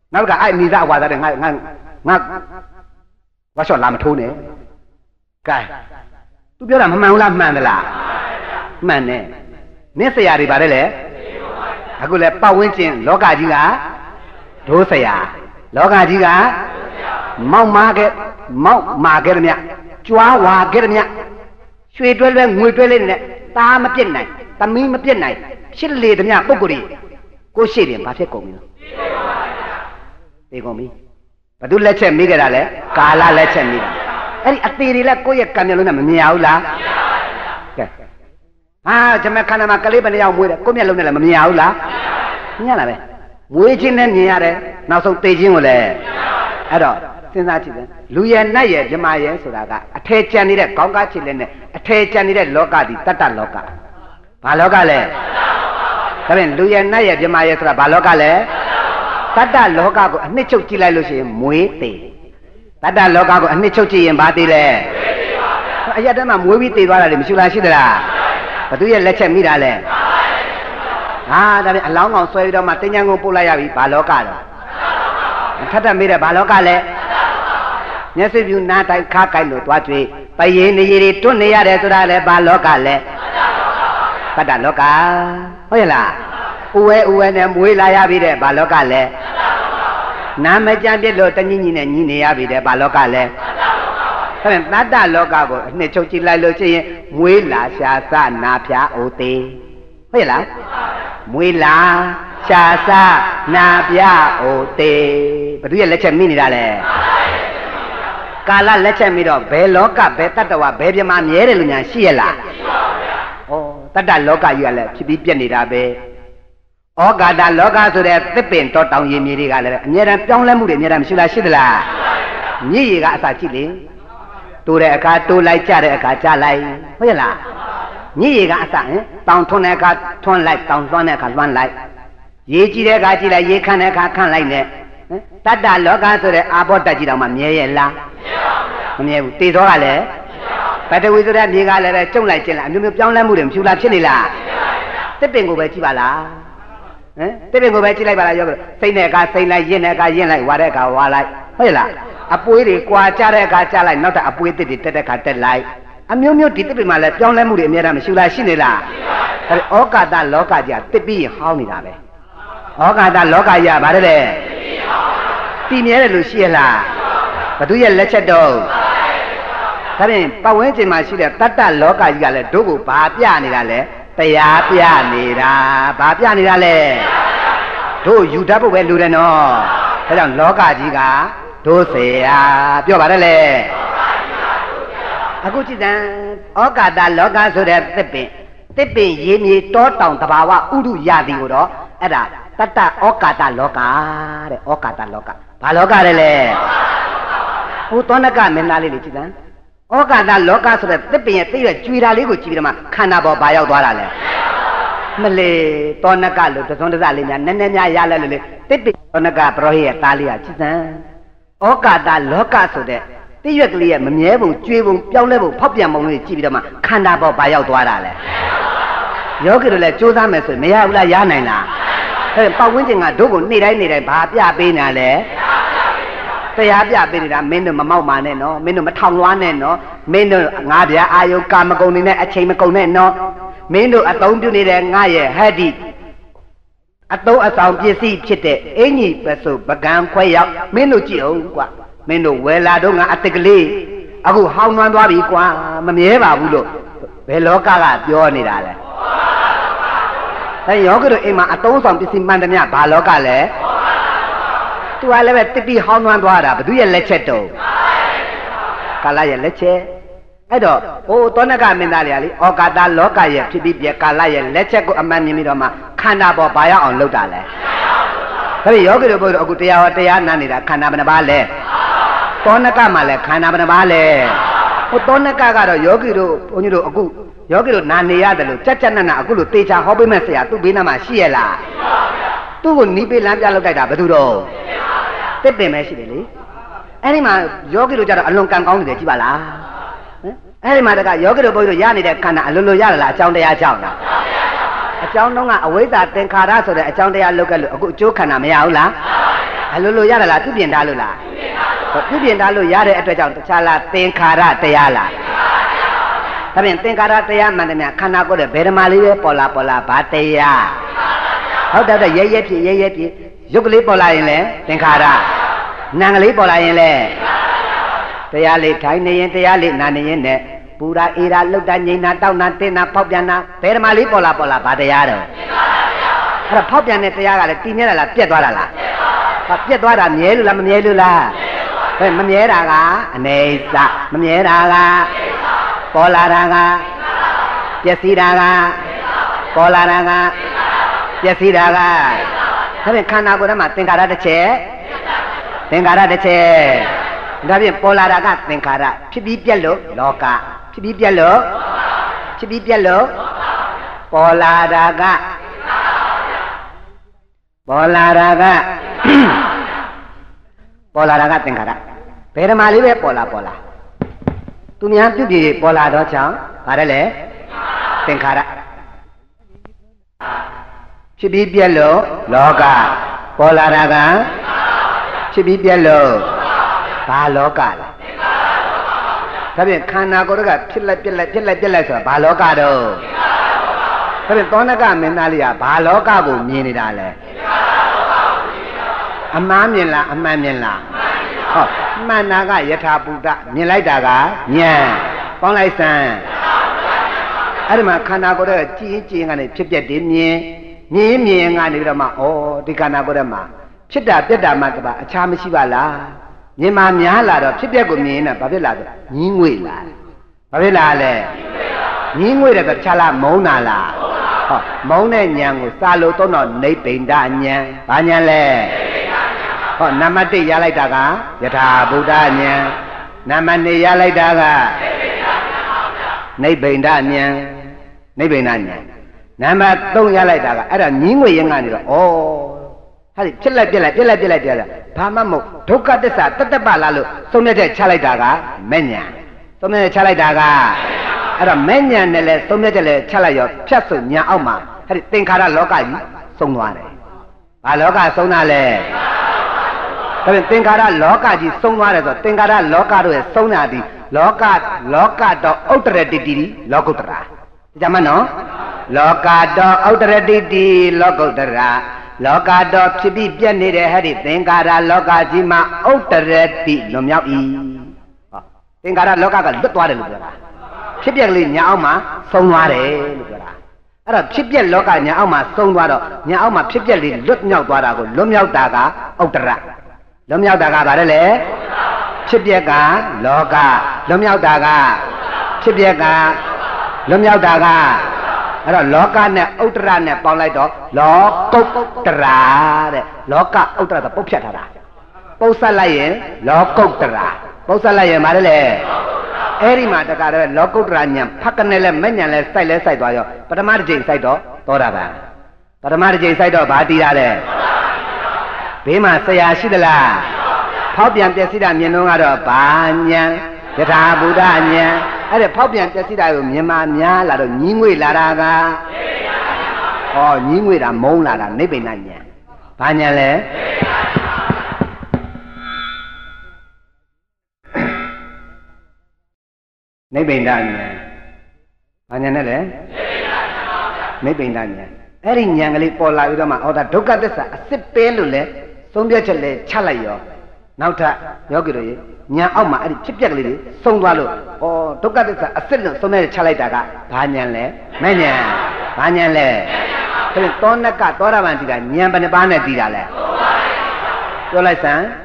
နောက်ကအဲ့မိသားဝါသားတဲ့ငါငါငါဝါရှော့လာမထိုးနဲ့ကဲသူပြောတာမမှန်ဘူးလားမှန်သလားမှန်တယ်နင့်ဆရာတွေပါတယ်လေအခုလဲပတ်ဝန်းကျင်လောကကြီးကဒိုးဆရာလောကကြီးကမောက်မာခဲ့မောက်မာခဲ့တယ်မြကြွားဝါခဲ့တယ်မြရွှေတွဲလွဲငွေတွဲလေးနဲ့တာမပြစ်နိုင်သမီးမပြစ်နိုင်ရှစ်လေတယ်မြပုဂ္ဂိုလ်ကြီးကိုရှိတယ်ဘာဖြစ်ကုန်ပြီလဲသိကုန်ပြီဘသူလက်ချက်မိကြတာလဲကာလလက်ချက်မိတာအဲ့ဒီအသေးတွေလက်ကိုယ့်ရဲ့ကံမျက်လုံးနဲ့မမြင်ရဘူးလားကဲဟာဂျမခန္ဓာမှာကလေးဘယ်နှယောက်မွေးတယ်ကိုယ့်မျက်လုံးနဲ့လည်းမမြင်ရဘူးလားမြင်ရလားပဲမွေးခြင်းနဲ့မြင်ရတယ်နောက်ဆုံးသိခြင်းကိုလည်းအဲ့တော့စဉ်းစားကြည့်တယ်လူရဲ့နတ်ရဲ့မြမရဲ့ဆိုတာကအထေကျန်နေတဲ့ခေါင်းကားချစ်လက်နဲ့အထေကျန်နေတဲ့လောကဒီတတ္တလောကဘာလောကလဲဒါဖြင့်လူရဲ့နတ်ရဲ့မြမရဲ့ဆိုတာဘာလောကလဲတတ္တလောကကိုအနှစ်ချုပ်ကြည့်လိုက်လို့ရှိရင်မွေးသေးတတ္တလောကကိုအနှစ်ချုပ်ကြည့်ရင်ဘာသေးလဲအရက်တည်းမှာမွေးပြီးသေးသွားတာလေမရှိလားရှိသလားဘသူရဲ့လက်ချက်မိတာလဲဟာဒါဖြင့်အလောင်းကောင်ဆွဲပြီးတော့မှတင်ညာကုန်ပို့လိုက်ရပြီဘာလောကတော့ထပ်ထပ်မိတယ်ဘာလောကလဲမျက်စိပြူနားတိုက်ခါကိုက်လို့သွားကြွေးပရင်နေရီတွန့်နေရတယ်ဆိုတာလဲဘာလောကလဲတတ္တလောကဟုတ်ရဲ့လားဥဝဲဥဝဲနဲ့မွေးလာရပြီတဲ့ဘာလောကလဲနာမကြပြစ်လို့တညီညီနဲ့ညီနေရပြီတဲ့ဘာလောကလဲဒါဖြင့်တတ္တလောကကိုအနှစ်ချုပ်ကြည့်လိုက်လို့ရှိရင်မွေးလာရှာစနာဖြာအိုသေးဟုတ်ရဲ့လားမွေးလာရှာစနာပြအိုသေးဘသူရဲ့လက်ချက်မိနေတာလဲကာလလက်ချက်မိတော့ဘယ်လောကဘယ်တတ္တဝဘယ်ပြမမြဲတယ်လို့ညာရှိရလားဩတတ္တလောကကြီးကလည်းဖြစ်ပြီးပြက်နေတာပဲဩကာတလောကဆိုတဲ့သစ်ပင်တောတောင်ရေမြေတွေကလည်းအများတန်းပြောင်းလဲမှုတွေအများတန်းမရှိလားရှိသလားမြည်ရည်ကအစာကြည့်လေတိုးတဲ့အခါတိုးလိုက်ကြတဲ့အခါကြလိုက်ဟုတ်ရဲ့လားမြည်ရည်ကအစာဟင်တောင်ထွန်းတဲ့အခါထွန်းလိုက်တောင်လွှမ်းတဲ့အခါလွှမ်းလိုက်ရေကြည့်တဲ့အခါကြည့်လိုက်ရေခန့်တဲ့အခါခန့်လိုက်နဲ့တတ္တလောကဆိုတဲ့အာဘောတက်ကြီးတောင်မှမြဲရဲ့လားမမြဲဘူးတေသောကလည်းပတဝီဆိုတဲ့မြေကလည်းကျုံလိုက်ကျင်လိုက်အမျိုးမျိုးပြောင်းလဲမှုတွေမဖြူလားဖြစ်နေလားတစ်ပင်ကိုပဲကြည့်ပါလားဟမ်တစ်ပင်ကိုပဲကြည့်လိုက်ပါလားရောစိတ်နဲ့အခါစိတ်လိုက်ရင့်တဲ့အခါရင့်လိုက်ဝါတဲ့အခါဝါလိုက်ဟုတ်လားအပွေးတွေကွာကြတဲ့အခါကြလိုက်နောက်တဲ့အပွေးတစ်တွေတက်တဲ့အခါတက်လိုက်အမျိုးမျိုးဒီတစ်ပင်မှာလည်းပြောင်းလဲမှုတွေအများကြီးမရှိလားရှိနေလားဒါဩကာတလောကကြီးတစ်ပြီးရင်ဟောင်းနေတာပဲဩကာတလောကကြီးကဗါတယ်လေတည်မြဲတယ်လို့ရှိရလားဘသူရဲ့လက်ချက်တော့ဒါဖြင့်ပတ်ဝန်းကျင်မှာရှိတဲ့တတ္တလောကကြီးကလည်းတို့ကိုဘာပြနေတာလဲတရားပြနေတာဘာပြနေတာလဲတို့ယူတတ်ဖို့ပဲလူတယ်နော်ဒါကြောင့်လောကကြီးကတို့เสียပြောပါတယ်လေအခုကြည့်တဲ့ဩကာတလောကဆိုတဲ့သစ်ပင်သစ်ပင်ရေမြေတောတောင်တဘာဝဥဒုရသည်ကိုတော့အဲ့ဒါတတ္တဩကာတလောကတဲ့ဩကာတလောကဘာလောကလဲလဲဟိုသောနကမင်းသားလေးတွေကြည့်တဲ့ဩကာတလောကဆိုတဲ့သစ်ပင်ရဲ့သိရကြွေတာလေးကိုကြည့်ပြီးတော့မှခန္ဓာပေါ်ဘာရောက်သွားတာလဲမလေသောနကလို့တစုံတစလေးများနည်းနည်းများရလဲလို့လေသစ်ပင်သောနကပရောဟိရဲ့သားလေးကကြည့်တဲ့ဩကာတလောကဆိုတဲ့သိရကလေးရဲ့မမြဲပုံကြွေပုံပြောင်းလဲပုံဖောက်ပြန်ပုံလေးကြည့်ပြီးတော့မှခန္ဓာပေါ်ဘာရောက်သွားတာလဲယောဂီတို့လည်းကြိုးစားမယ်ဆိုရင်မရဘူးလားရနိုင်လားအဲပတ်ဝန်းကျင်ကတို့ကိုနေ့တိုင်းနေ့တိုင်းဘာပြပေးနေလဲတရားပြပေးနေတာမင်းတို့မမောက်မာနဲ့နော်မင်းတို့မထောင်လွှားနဲ့နော်မင်းတို့ငါးပြားအာယုကာမဂုဏ်နေနဲ့အချိန်မကုန်နဲ့နော်မင်းတို့အသုံးပြုနေတဲ့ငါရဲ့ဟဲ့ဒီအသုံးအဆောင်ပစ္စည်းဖြစ်တဲ့အင်ကြီးပဲဆိုပကံခွဲရောက်မင်းတို့ကြည့်အောင်ကွာမင်းတို့ဝယ်လာတော့ငါအတကလေးအခုဟောင်းနှွမ်းသွားပြီကွာမမြဲပါဘူးလို့ဘယ်လောကကပြောနေတာလဲအဲယောဂီတို့အိမ်မှာအသုံးဆောင်ပစ္စည်းမှန်သမျှဘာလောကလဲသူကလည်းပဲတိတိဟောင်းနှွမ်းသွားတာဘသူရဲ့လက်ချက်တုံးကာလရဲ့လက်ချက်အဲ့တော့ဟိုသောနကမင်းသားလေးကလေဩကာတလောကရဲ့ဖြစ်ပြီးပြကာလရဲ့လက်ချက်ကိုအမှန်မြင်ပြီးတော့မှခန္ဓာပေါ်ဘာရောက်အောင်လုပ်တာလဲဒါပေယောဂီတို့ဘုရားအခုတရားဟောတရားနာနေတာခန္ဓာဘယ်နှပါလဲသောနကမှလည်းခန္ဓာဘယ်နှပါလဲဟိုသောနကကတော့ယောဂီတို့ဘုန်းကြီးတို့အခုယောဂီတို့နာနေရတယ်လို့ကြက်ကြက်နက်နက်အခုလို့တေချာဟောပေးမဲ့ဆရာသူ့ဘေးနားမှာရှိရလားသူ့ကိုနီးပေးလမ်းပြလောက်တိုက်တာဘယ်သူတော့တစ်ပင်ပဲရှိတယ်လေအဲ့ဒီမှာယောဂီတို့ကြတော့အလွန်ကံကောင်းနေတယ်ကြည့်ပါလားဟမ်အဲ့ဒီမှာတကယောဂီတို့ဘုန်းကြီးတို့ရနေတဲ့ခန္ဓာအလိုလိုရလားအကြောင်းတရားကြောင့်လားအကြောင်းတော့ကအဝိဇ္ဇာသင်္ခါရဆိုတဲ့အကြောင်းတရားလောက်ကလို့အခုအကျိုးခန္ဓာမရဘူးလားအဘယ်လိုလိုရတယ်လားပြုပြင်ထားလို့လားပြုပြင်ထားလို့ရတဲ့အတွက်ကြောင့်တခြားလားသင်္ခါရတရားလားဒါဖြင့်သင်္ခါရတရားမှန်တယ်များခန္ဓာကိုယ်ရဲ့ဘယ်ဓမ္မလေးပဲပေါ်လာပေါ်လာဘာတရားဟုတ်တယ်ရဲရဲဖြစ်ရဲရဲဖြစ်ရုပ်ကလေးပေါ်လာရင်လည်းသင်္ခါရနာမ်ကလေးပေါ်လာရင်လည်းတရားလေးထိုင်နေရင်တရားလေးနာနေရင်နဲ့ပူရာအေရာလှုပ်တာငိမ့်တာတောက်တာတင်းတာဖောက်ပြန်တာဘယ်ဓမ္မလေးပေါ်လာပေါ်လာဘာတရားတော့အဲ့ဒါဖောက်ပြန်တဲ့တရားကလည်းတည်မြဲလားပြက်သွားတာလားဟာပြက်သွားတာမြဲလို့လားမမြဲလို့လားဟဲ့မမြဲတာကအနေစမမြဲတာကပေါ်လာတာကပျက်စီးတာကပေါ်လာတာကပျက်စီးတာကဒါဖြင့်ခန္ဓာကိုယ်ထဲမှာသင်္ခါရတစ်ချက်သင်္ခါရတစ်ချက်ဒါဖြင့်ပေါ်လာတာကသင်္ခါရဖြစ်ပြီးပြက်လို့လောကဖြစ်ပြီးပြက်လို့ဖြစ်ပြီးပြက်လို့ပေါ်လာတာကပေါ်လာတာကပေါ်လာတာကသင်္ခါရဘယ်ဓမ္မလေးပဲပေါ်လာပေါ်လာသူများပြုပြည်ပေါ်လာတော့ကြောင့်ဗါတယ်လေသင်္ခါရဖြစ်ပြီးပြက်လို့လောကပေါ်လာတာကဖြစ်ပြီးပြက်လို့ဘာလောကလဲဒါဖြင့်ခန္ဓာကိုယ်ကဖြစ်လိုက်ပြက်လိုက်ပြက်လိုက်ပြက်လိုက်ဆိုတာဘာလောကတော့ဒါဖြင့်သောဏကမင်းသားလေးကဘာလောကကိုမြင်နေတာလဲအမှားမြင်လားအမှန်မြင်လားဟောမှန်တာကယထာဘူတမြင်လိုက်တာကဉာဏ်ပေါင်းလိုက်စမ်းအဲ့ဒီမှာခန္ဓာကိုယ်ရဲ့ကြည်ကြည်ကနေဖြစ်ပြတယ်မြင်မြင်မြင်ကနေပြီးတော့မှဩဒီခန္ဓာကိုယ်ထဲမှာဖြစ်တာပြက်တာမှတပါအခြားမရှိပါလားမြင်မှများလာတော့ဖြစ်ပြက်ကိုမြင်နေတာဘာဖြစ်လာလဲညင်းငွေလာဘာဖြစ်လာလဲညင်းငွေတယ်ဆိုတခြားလားမုန်းတာလားဟောမုန်းတဲ့ဉာဏ်ကိုစာလို့တော့နိဗ္ဗိန္ဒဉာဏ်ဘာဉာဏ်လဲဟောနံပါတ်တစ်ရလိုက်တာကယထာဘုဒ္ဓဉာဏ်နံပါတ်နှစ်ရလိုက်တာကနိဗ္ဗိန္ဒဉာဏ်နိဗ္ဗိန္ဒဉာဏ်နံပါတ်သုံးရလိုက်တာကအဲ့ဒါညင်းငွေရင်ကနေတော့ဩဟာဒီဖြစ်လိုက်ပြက်လိုက်ပြက်လိုက်ပြက်လိုက်ပြက်လိုက်ဘာမှမဟုတ်ဒုက္ခသစ္စာတတ္တပလားလို့သုံးမြတ်တဲ့ချလိုက်တာကမဲ့ညာသုံးမြတ်တဲ့ချလိုက်တာကအဲ့တော့မဲ့ညာနဲ့လဲသုံးမြတ်တဲ့လဲချလိုက်ရောဖြတ်စုံညာအောက်မှာအဲ့ဒီသင်္ခါရလောကကြီးဆုံးသွားတယ်ဘာလောကဆုံးတာလဲဒါဖြင့်သင်္ခါရလောကကြီးဆုံးသွားတယ်ဆိုသင်္ခါရလောကတို့ရဲ့ဆုံးတာဒီလောကလောကတော့ဥတ္တရတိတိလောကုတ္တရာကြမ်းမနော်လောကတော့ဥတ္တရတိတိလောကုတ္တရာလောကတော်ဖြစ်ပြီးပြက်နေတဲ့ဟဲ့ဒီသင်္ခါရလောကကြီးမှာဥတ္တရတိလွန်မြောက်၏ဟောသင်္ခါရလောကကလွတ်သွားတယ်လို့ပြောတာဖြစ်ပြက်ကလေးညာအောက်မှာဆုံးသွားတယ်လို့ပြောတာအဲ့တော့ဖြစ်ပြက်လောကညာအောက်မှာဆုံးသွားတော့ညာအောက်မှာဖြစ်ပြက်လေးလွတ်မြောက်သွားတာကိုလွတ်မြောက်တာကဥတ္တရလွတ်မြောက်တာကဘာလဲလဲဖြစ်ပြက်ကလောကလွတ်မြောက်တာကဖြစ်ပြက်ကလွတ်မြောက်တာကအဲ့တော့လောကနဲ့ဥတ္တရနဲ့ပေါင်းလိုက်တော့လောကုတ္တရာတဲ့လောကဥတ္တရဆိုပုတ်ဖြတ်ထားတာပုတ်ဆက်လိုက်ရင်လောကုတ္တရာပုတ်ဆက်လိုက်ရင်မလဲလေအဲ့ဒီမှာတကားတော့လောကုတ္တရာညာဖက်ကနေလဲမဲ့ညာလဲစိုက်လဲစိုက်သွားရောပထမတစ်ချိန်စိုက်တော့သောတာပန်ပထမတစ်ချိန်စိုက်တော့ဘာတီးတာလဲဘေးမှာဆရာရှိသလားဖောက်ပြန်ပျက်စီးတာမြင်တော့ကတော့ဘာညာယထာဘုဒ္ဓဉာဏ်အဲ့ဒါဖောက်ပြန်ပျက်စီးတာကိုမြင်မှများလာတော့ညီးငွေလာတာကဟောညီးငွေတာမုန်းလာတာနိဗ္ဗိန္ဒဉာဏ်ဘာဉာဏ်လဲနိဗ္ဗိန္ဒဉာဏ်ဘာဉာဏ်နဲ့လဲနိဗ္ဗိန္ဒဉာဏ်အဲ့ဒီဉာဏ်ကလေးပေါ်လာပြီးတော့မှဟောဒါဒုက္ခသစ္စာအစစ်ပဲလို့လဲသုံးပြချက်လဲချလိုက်ရောနောက်ထပ်ယောဂီတို့ရေညာအောက်မှာအဲ့ဒီဖြစ်ပျက်ကလေးတွေသုံးသွားလို့ဩဒုက္ခသစ္စာအစစ်လို့သုံးတဲ့ချလိုက်တာကဘာဉာဏ်လဲမဲ့ဉာဏ်ဘာဉာဏ်လဲဒါဖြင့်သောနကသောတာပန်တည်တာဉာဏ်ဘယ်နှပါးနဲ့တည်တာလဲပြောလိုက်စမ်း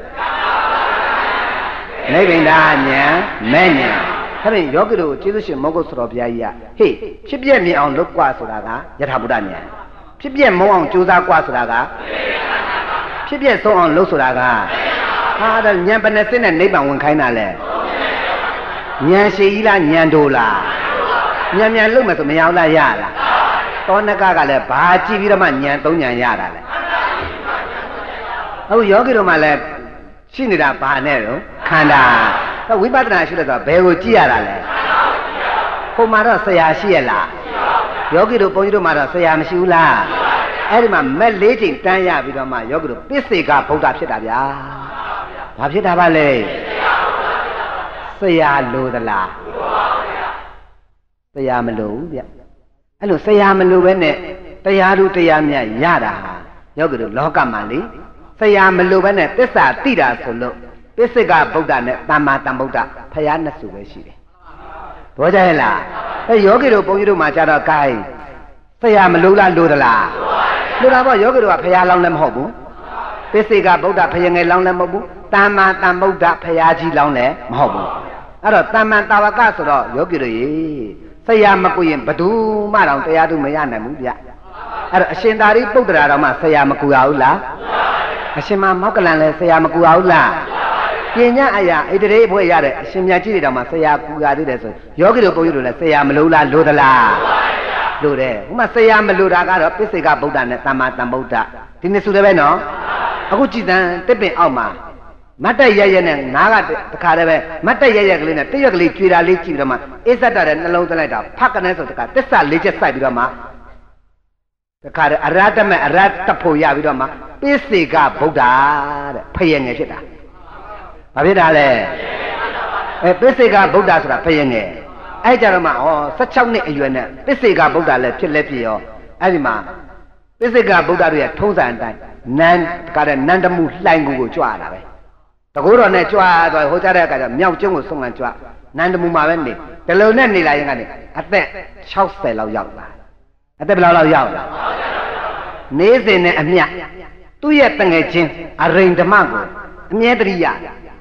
နိဗ္ဗိန္ဒဉာဏ်မဲ့ဉာဏ်ဒါဖြင့်ယောဂီတို့ကျေးဇူးရှင်မောဂုတ်ဆရာဘုရားကြီးကဟေးဖြစ်ပျက်မြင်အောင်လုပ်กว่าဆိုတာကယထာဘုဒ္ဓဉာဏ်ဖြစ်ပျက်မုံအောင်ကြိုးစားกว่าဆိုတာကဖြစ်ပျက်ဆုံးအောင်လုပ်ဆိုတာကဟာဒါဉာဏ်ဘယ်နဲ့စစ်နဲ့နိဗ္ဗာန်ဝင်ခိုင်းတာလဲဉာဏ်ရှိကြီးလားဉာဏ်တိုလားဉာဏ်ဉာဏ်လုံးမယ်ဆိုမရဘူးလားရလားသောနကကလည်းဘာကြည့်ပြီးတော့မှဉာဏ်သုံးဉာဏ်ရတာလဲအခုယောဂီတို့မှလည်းရှိနေတာဘာနဲ့တော့ခန္ဓာဝိပဿနာရှိလို့ဆိုတော့ဘယ်ကိုကြည့်ရတာလဲဟိုမှာတော့ဆရာရှိရလားယောဂီတို့ဘုန်းကြီးတို့မှာတော့ဆရာမရှိဘူးလားအဲ့ဒီမှာမက်လေးချိန်တန်းရပြီးတော့မှယောဂီတို့ပစ္စေကဗုဒ္ဓဖြစ်တာဗျာဘာဖြစ်တာပါလဲဆရာလိုသလားဆရာမလိုဘူးဗျအဲ့လိုဆရာမလိုပဲနဲ့တရားသူတရားမြတ်ရတာဟာယောဂီတို့လောကမှာလေဆရာမလိုပဲနဲ့သစ္စာသိတာဆိုလို့ပစ္စေကဗုဒ္ဓနဲ့သမ္မာသမ္ဗုဒ္ဓဖယားနှစ်စုပဲရှိတယ်ဘောကြရဲ့လားအဲယောဂီတို့ဘုန်းကြီးတို့မှာကြတော့ gain ဆရာမလိုလားလိုသလားလိုတာပေါ့ယောဂီတို့ကဖယားလောင်းလည်းမဟုတ်ဘူးပစ္စေကဗုဒ္ဓဖယားငယ်လောင်းလည်းမဟုတ်ဘူးသမ္မာသမ္ဗုဒ္ဓဖယားကြီးလောင်းလည်းမဟုတ်ဘူးအဲ့တော့သမ္မာတာဝကဆိုတော့ယောဂီတို့ရေဆရာမကူရင်ဘသူမှတော့တရားသူမရနိုင်ဘူးဗျအဲ့တော့အရှင်သာရိပုတ္တရာတော်မှဆရာမကူရဘူးလားအရှင်မမောက္ကလန်လည်းဆရာမကူရဘူးလားပညာအရာဣတရေဘွဲ့ရတဲ့အရှင်မြတ်ကြီးတွေတောင်မှဆရာကူရသေးတယ်ဆိုယောဂီတို့ဘုန်းကြီးတို့လည်းဆရာမလိုလားလိုသလားလိုတယ်ဟိုမှာဆရာမလိုတာကတော့ပစ္စေကဗုဒ္ဓနဲ့သမ္မာသမ္ဗုဒ္ဓဒီနှစ်စုလည်းပဲနော်အခုကြည်တန်တစ်ပင်အောက်မှာမတ်တက်ရရနဲ့ငါးကတခါတည်းပဲမတ်တက်ရရကလေးနဲ့တရွက်ကလေးကြွေတာလေးကြည့်ပြီးတော့မှအစ္ဆတတဲ့နှလုံးသွင်းလိုက်တာဖတ်ကနေဆိုတခါသစ္စာလေးချက်စိုက်ပြီးတော့မှတခါတည်းအရတ္တမဲ့အရတ္တဖို့ရပြီးတော့မှပစ္စေကဗုဒ္ဓတဲ့ဖယငယ်ဖြစ်တာဘာဖြစ်တာလဲအဲပစ္စေကဗုဒ္ဓဆိုတာဖယငယ်အဲ့ကြတော့မှဩ၁၆နှစ်အရွယ်နဲ့ပစ္စေကဗုဒ္ဓလည်းဖြစ်လက်ဖြစ်ရောအဲ့ဒီမှာပစ္စေကဗုဒ္ဓတို့ရဲ့ထုံးစံအတိုင်းနန်းတခါတည်းနန္ဒမှုလှိုင်ကူကိုကြွားတာပဲတကူတော်နဲ့ကြွားသွားဟိုကြတဲ့အခါကျမြောက်ကျုံကိုဆုံးခံကြွားနန္ဒမှုမှာပဲနေဒီလိုနဲ့နေလာရင်ကနေအသက်၆၀လောက်ရောက်လာအသက်ဘယ်လောက်လောက်ရောက်လာနေစဉ်နဲ့အမျှသူ့ရဲ့တငယ်ချင်းအရိန်ဓမ္မကိုအမြဲတည်းရဩ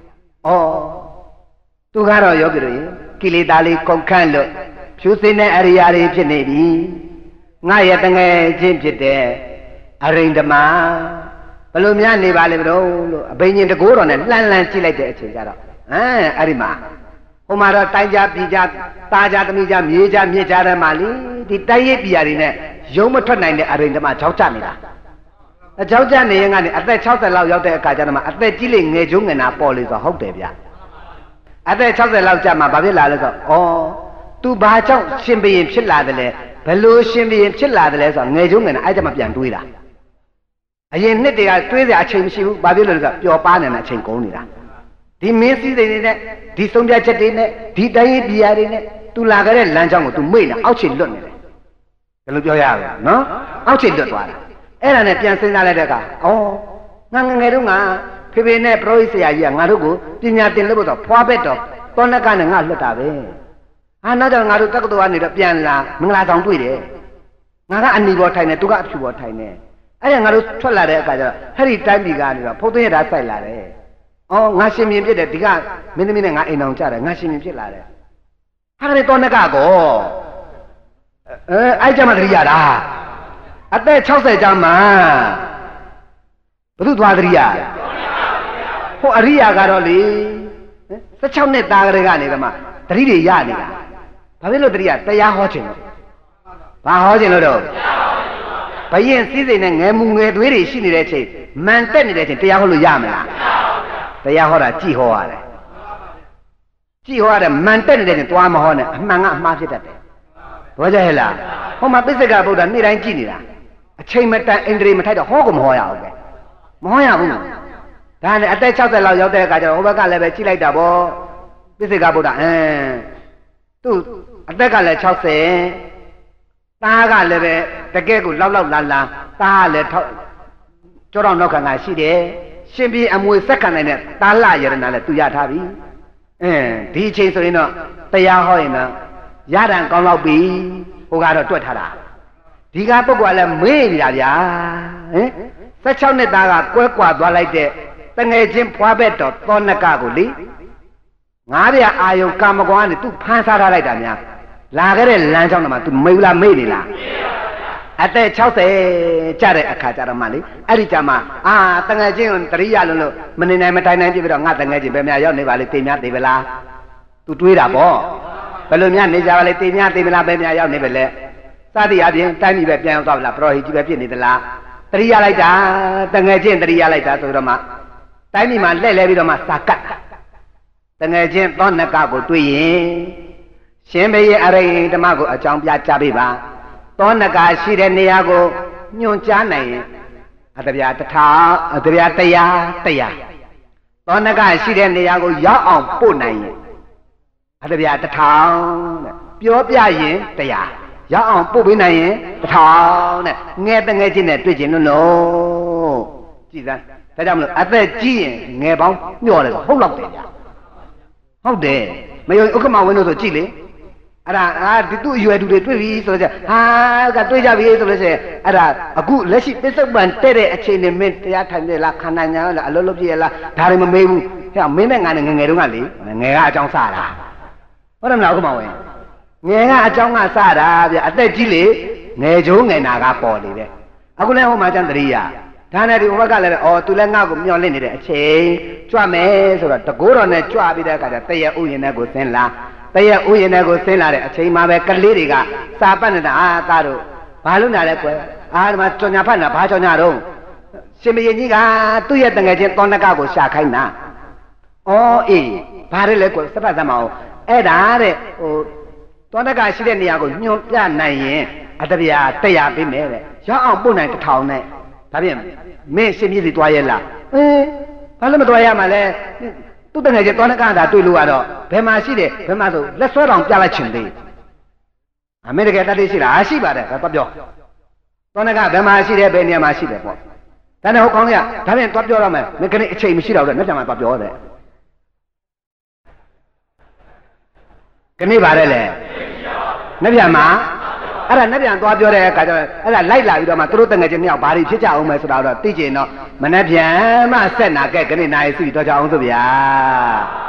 သူကတော့ယောဂီတို့ရေကိလေသာလေးကုန်ခန့်လို့ဖြူစင်တဲ့အရိယာတွေဖြစ်နေပြီငါရဲ့တငယ်ချင်းဖြစ်တဲ့အရိန်ဓမ္မဘယ်လိုများနေပါလဲဘလို့လို့အဘိညာဉ်တကိုးတော်နဲ့လှမ်းလှမ်းကြည့်လိုက်တဲ့အချိန်ကျတော့ဟမ်အဲ့ဒီမှာဟိုမှာတော့တိုင်းကြပြည်ကြတာကြသမီးကြမြေကြမြစ်ကြတဲ့မှာလေဒီတိုင်းရိပ်ပြည်ရာတွေနဲ့ရုံးမထွက်နိုင်တဲ့အရိန်ဓမ္မချောက်ချနေတာအချောက်ချနေရင်ကနေအသက်၆၀လောက်ရောက်တဲ့အခါကျတော့မှအသက်ကြီးလေငယ်ကျုံးငယ်နာပေါ်လေဆိုဟုတ်တယ်ဗျအသက်၆၀လောက်ကြာမှဘာဖြစ်လာလဲဆိုတော့ဩ तू ဘာကြောင့်ရှင်ဘရင်ဖြစ်လာတယ်လဲဘယ်လိုရှင်ဘရင်ဖြစ်လာတယ်လဲဆိုတော့ငယ်ကျုံးငယ်နာအဲ့ကြမှာပြန်တွေးတာအရင်နှစ်တည်းကတွေးစရာအချိန်မရှိဘူးဘာဖြစ်လို့လဲဆိုတော့ပျော်ပါနေတဲ့အချိန်ကုန်နေတာဒီမင်းစည်းစိမ်တွေနဲ့ဒီဆုံးဖြတ်ချက်တွေနဲ့ဒီတိုင်းရေးပြည်ရာတွေနဲ့ तू လာခဲ့တဲ့လမ်းကြောင်းကို तू မေ့နေအောက်ခြေလွတ်နေတယ်ဘယ်လိုပြောရလဲနော်အောက်ခြေလွတ်သွားတယ်အဲ့ဒါနဲ့ပြန်စဉ်းစားလိုက်တဲ့အခါဩငါငငယ်တုန်းကဖေဖေနဲ့ပရောဟိတ်ဆရာကြီးကငါတို့ကိုပညာသင်လို့တော့ဖွာဘက်တော့တောနကနဲ့ငါလွတ်တာပဲဟာနောက်တော့ငါတို့တက္ကသိုလ်ကနေတော့ပြန်လာမင်္ဂလာဆောင်တွေ့တယ်ငါကအနီပေါ်ထိုင်နေသူကအဖြူပေါ်ထိုင်နေအဲ့ဒါငါတို့ထွက်လာတဲ့အခါကျတော့ဟဲ့ဒီတိုင်းပြည်ကနေတော့ဖုတ်သိရတာစိုက်လာတယ်။အော်ငါရှင်မြင်ဖြစ်တယ်ဒီကမင်းသမီးနဲ့ငါအိမ်အောင်ကြတယ်ငါရှင်မြင်ဖြစ်လာတယ်။ဟာကလေးတောနကကောအဲအဲ့ကြမှာတရိယာတာအသက်၆၀ကျောင်းမှာဘုသူသွားတရိယာဟိုအရိယာကတော့လေ၁၆နှစ်သားကလေးကနေတော့မှတတိတွေရနေတာဘာဖြစ်လို့တရိယာတရားဟောခြင်းလို့ဘာဟောခြင်းလို့တော့ဘယင်စည်းစိမ်နဲ့ငယ်မူငယ်သွေးတွေရှိနေတဲ့အချိန်မန်တက်နေတဲ့အချိန်တရားဟောလို့ရမလားတရားဟောတာကြည်ဟောရတယ်ကြည်ဟောရတယ်မန်တက်နေတဲ့အချိန်သွားမဟောနဲ့အမှန်ကအမှားဖြစ်တတ်တယ်ဘောကြဟဲ့လားဟောမှာပိဿကဗုဒ္ဓနေ့တိုင်းကြည်နေတာအချိန်မတန်အိန္ဒြေမထိုက်တော့ဟောကိုမဟောရဘူးပဲမဟောရဘူးဒါနဲ့အသက်၆၀လောက်ရောက်တဲ့အခါကျတော့ဟိုဘက်ကလည်းပဲကြည်လိုက်တာဗောပိဿကဗုဒ္ဓအင်းသူ့အသက်ကလည်း၆၀သားကလည်းပဲတကယ်ကိုလောက်လောက်လာလာသားကလည်းထောက်ကြောတော့နောက်ခံကရှိတယ်ရှင်ပြည်အမွေဆက်ခံနိုင်တဲ့သားလရတနာလည်းသူရထားပြီအင်းဒီအချိန်ဆိုရင်တော့တရားဟောရင်တော့ရတန်ကောင်းတော့ပြီဟိုကတော့တွက်ထားတာဒီကပုဂ္ဂိုလ်ကလည်းမေ့နေတာဗျာဟင်၁၆နှစ်သားကကွဲကွာသွားလိုက်တဲ့တငယ်ချင်းဖွာဘက်တော်သောနကကိုလေငါးပြအာယုံကာမကွာကနေသူဖမ်းစားထားလိုက်တာများလာခဲ့တဲ့လမ်းကြောင်းတော့မှ तू မေးလားမေ့နေလားအသက်၆၀ကျတဲ့အခါကျတော့မှလေအဲ့ဒီကြမှာအာတငယ်ချင်းတရိယာလုံးလို့မနေနိုင်မထိုင်နိုင်ပြပြီးတော့ငါတငယ်ချင်းဘယ်များရောက်နေပါလေတင်များသေးပလား तू တွေးတာပေါ့ဘယ်လိုများနေကြပါလေတင်များသေးပလားဘယ်များရောက်နေပါလဲစသည်အပြင်တိုင်းပြည်ပဲပြန်ရောက်သွားပါလားပရောဟိတ်ကြီးပဲဖြစ်နေသလားတရိယာလိုက်တာတငယ်ချင်းတရိယာလိုက်တာဆိုတော့မှတိုင်းပြည်မှာလှည့်လဲပြီးတော့မှစာကတ်တငယ်ချင်းသောနကကိုတွေ့ရင်ရှင်ဘုရင်အရိဓမ္မကိုအကြောင်းပြကြပေးပါသောနကရှိတဲ့နေရာကိုညွန်ကြားနိုင်ရင်အတပြားတစ်ထောင်အတပြားတရားတရားသောနကရှိတဲ့နေရာကိုရောက်အောင်ပို့နိုင်ရင်အတပြားတစ်ထောင်တဲ့ပြောပြရင်တရားရောက်အောင်ပို့ပေးနိုင်ရင်တစ်ထောင်တဲ့ငယ်တငယ်ချင်းနဲ့တွေ့ချင်းလို့လို့ကြည်စမ်းဒါကြောင့်မလို့အသက်ကြီးရင်ငယ်ပေါင်းညှော်တယ်ဆိုဟုတ်တော့တယ်ဗျာဟုတ်တယ်မယုံဥက္ကမဝင်းတို့ဆိုကြည်လေအဲ့ဒါအာဒီသူ့အရွယ်သူတွေတွေ့ပြီဆိုတော့ဟာကတွေ့ကြပြီဆိုလို့ရှိရင်အဲ့ဒါအခုလက်ရှိပစ္စုပန်တဲ့တဲ့အချိန်နဲ့မင်းတရားထိုင်နေလားခန္ဓာညာလားအလုံးလုံးပြည့်လားဒါတွေမမေးဘူးဟဲ့မင်းနဲ့ငါနဲ့ငငယ်တုန်းကလေငယ်ကအကြောင်းစတာဟုတ်တယ်မလားဥက္ကမဝင်းငယ်ကအကြောင်းကစတာဗျအသက်ကြီးလေငယ်ချိုးငယ်နာကပေါ်လေတဲ့အခုလည်းဟိုမှာကျန်တရိယာဒါနဲ့ဒီဘက်ကလည်းအော်သူလည်းငါ့ကိုမျောလင့်နေတဲ့အချိန်ကြွမယ်ဆိုတော့တကိုးတော်နဲ့ကြွပြီးတဲ့အခါကျတရဥယျာဉ်နဲ့ကိုဆင်းလာတရဥယျာဉ်နဲ့ကိုဆင်းလာတဲ့အချိန်မှာပဲကလေးတွေကစာပတ်နေတာအာသားတို့ဘာလို့နာလဲကွယ်အာဒီမှာကြော်ညာဖတ်နေတာဘာကြော်ညာတော့ရှင်မရင်ကြီးကသူ့ရဲ့တငယ်ချင်းသောနကကိုရှာခိုင်းတာအော်အေးဘာလဲလဲကွယ်စပတ်သမောင်းအဲ့ဒါတဲ့ဟိုသောနကရှိတဲ့နေရာကိုညွှန်ပြနိုင်ရင်အတပြားတရားပေးမယ်တဲ့ရောက်အောင်ပို့နိုင်တစ်ထောင်နဲ့ဒါဖြင့်မင်းရှင်ပြည်စီတွားရဲလားအေးဘာလို့မတွားရမှာလဲသူ့တငယ်ချင်းသောနကသာတွေ့လို့ကတော့ဘယ်မှာရှိတယ်ဘယ်မှာဆိုလက်ဆွဲတောင်ပြလိုက်ချင်သေးအမေတကယ်တတ်သိရှိလားအားရှိပါတယ်ဒါတော့ပြောသောနကဘယ်မှာရှိတယ်ဘယ်နေရာမှာရှိတယ်ပေါ့ဒါနဲ့ဟိုကောင်းလေးကဒါဖြင့်တွားပြောတော့မယ်မင်းကနေအချိန်မရှိတော့တဲ့လက်ပြန်မှာတွားပြောတဲ့ကနေပါတယ်လေလက်ပြန်မှာအဲ့ဒါနဲ့ပြန်သွားပြောတဲ့အခါကျတော့အဲ့ဒါလိုက်လာပြီးတော့မှသူတို့တငယ်ချင်းနှစ်ယောက်ဘာတွေဖြစ်ကြအောင်မဲဆိုတာတော့သိကျင်တော့မနဲ့ပြန်မှဆက်နာကဲခဏနိုင်စီတော့ကြအောင်ဆိုဗျာ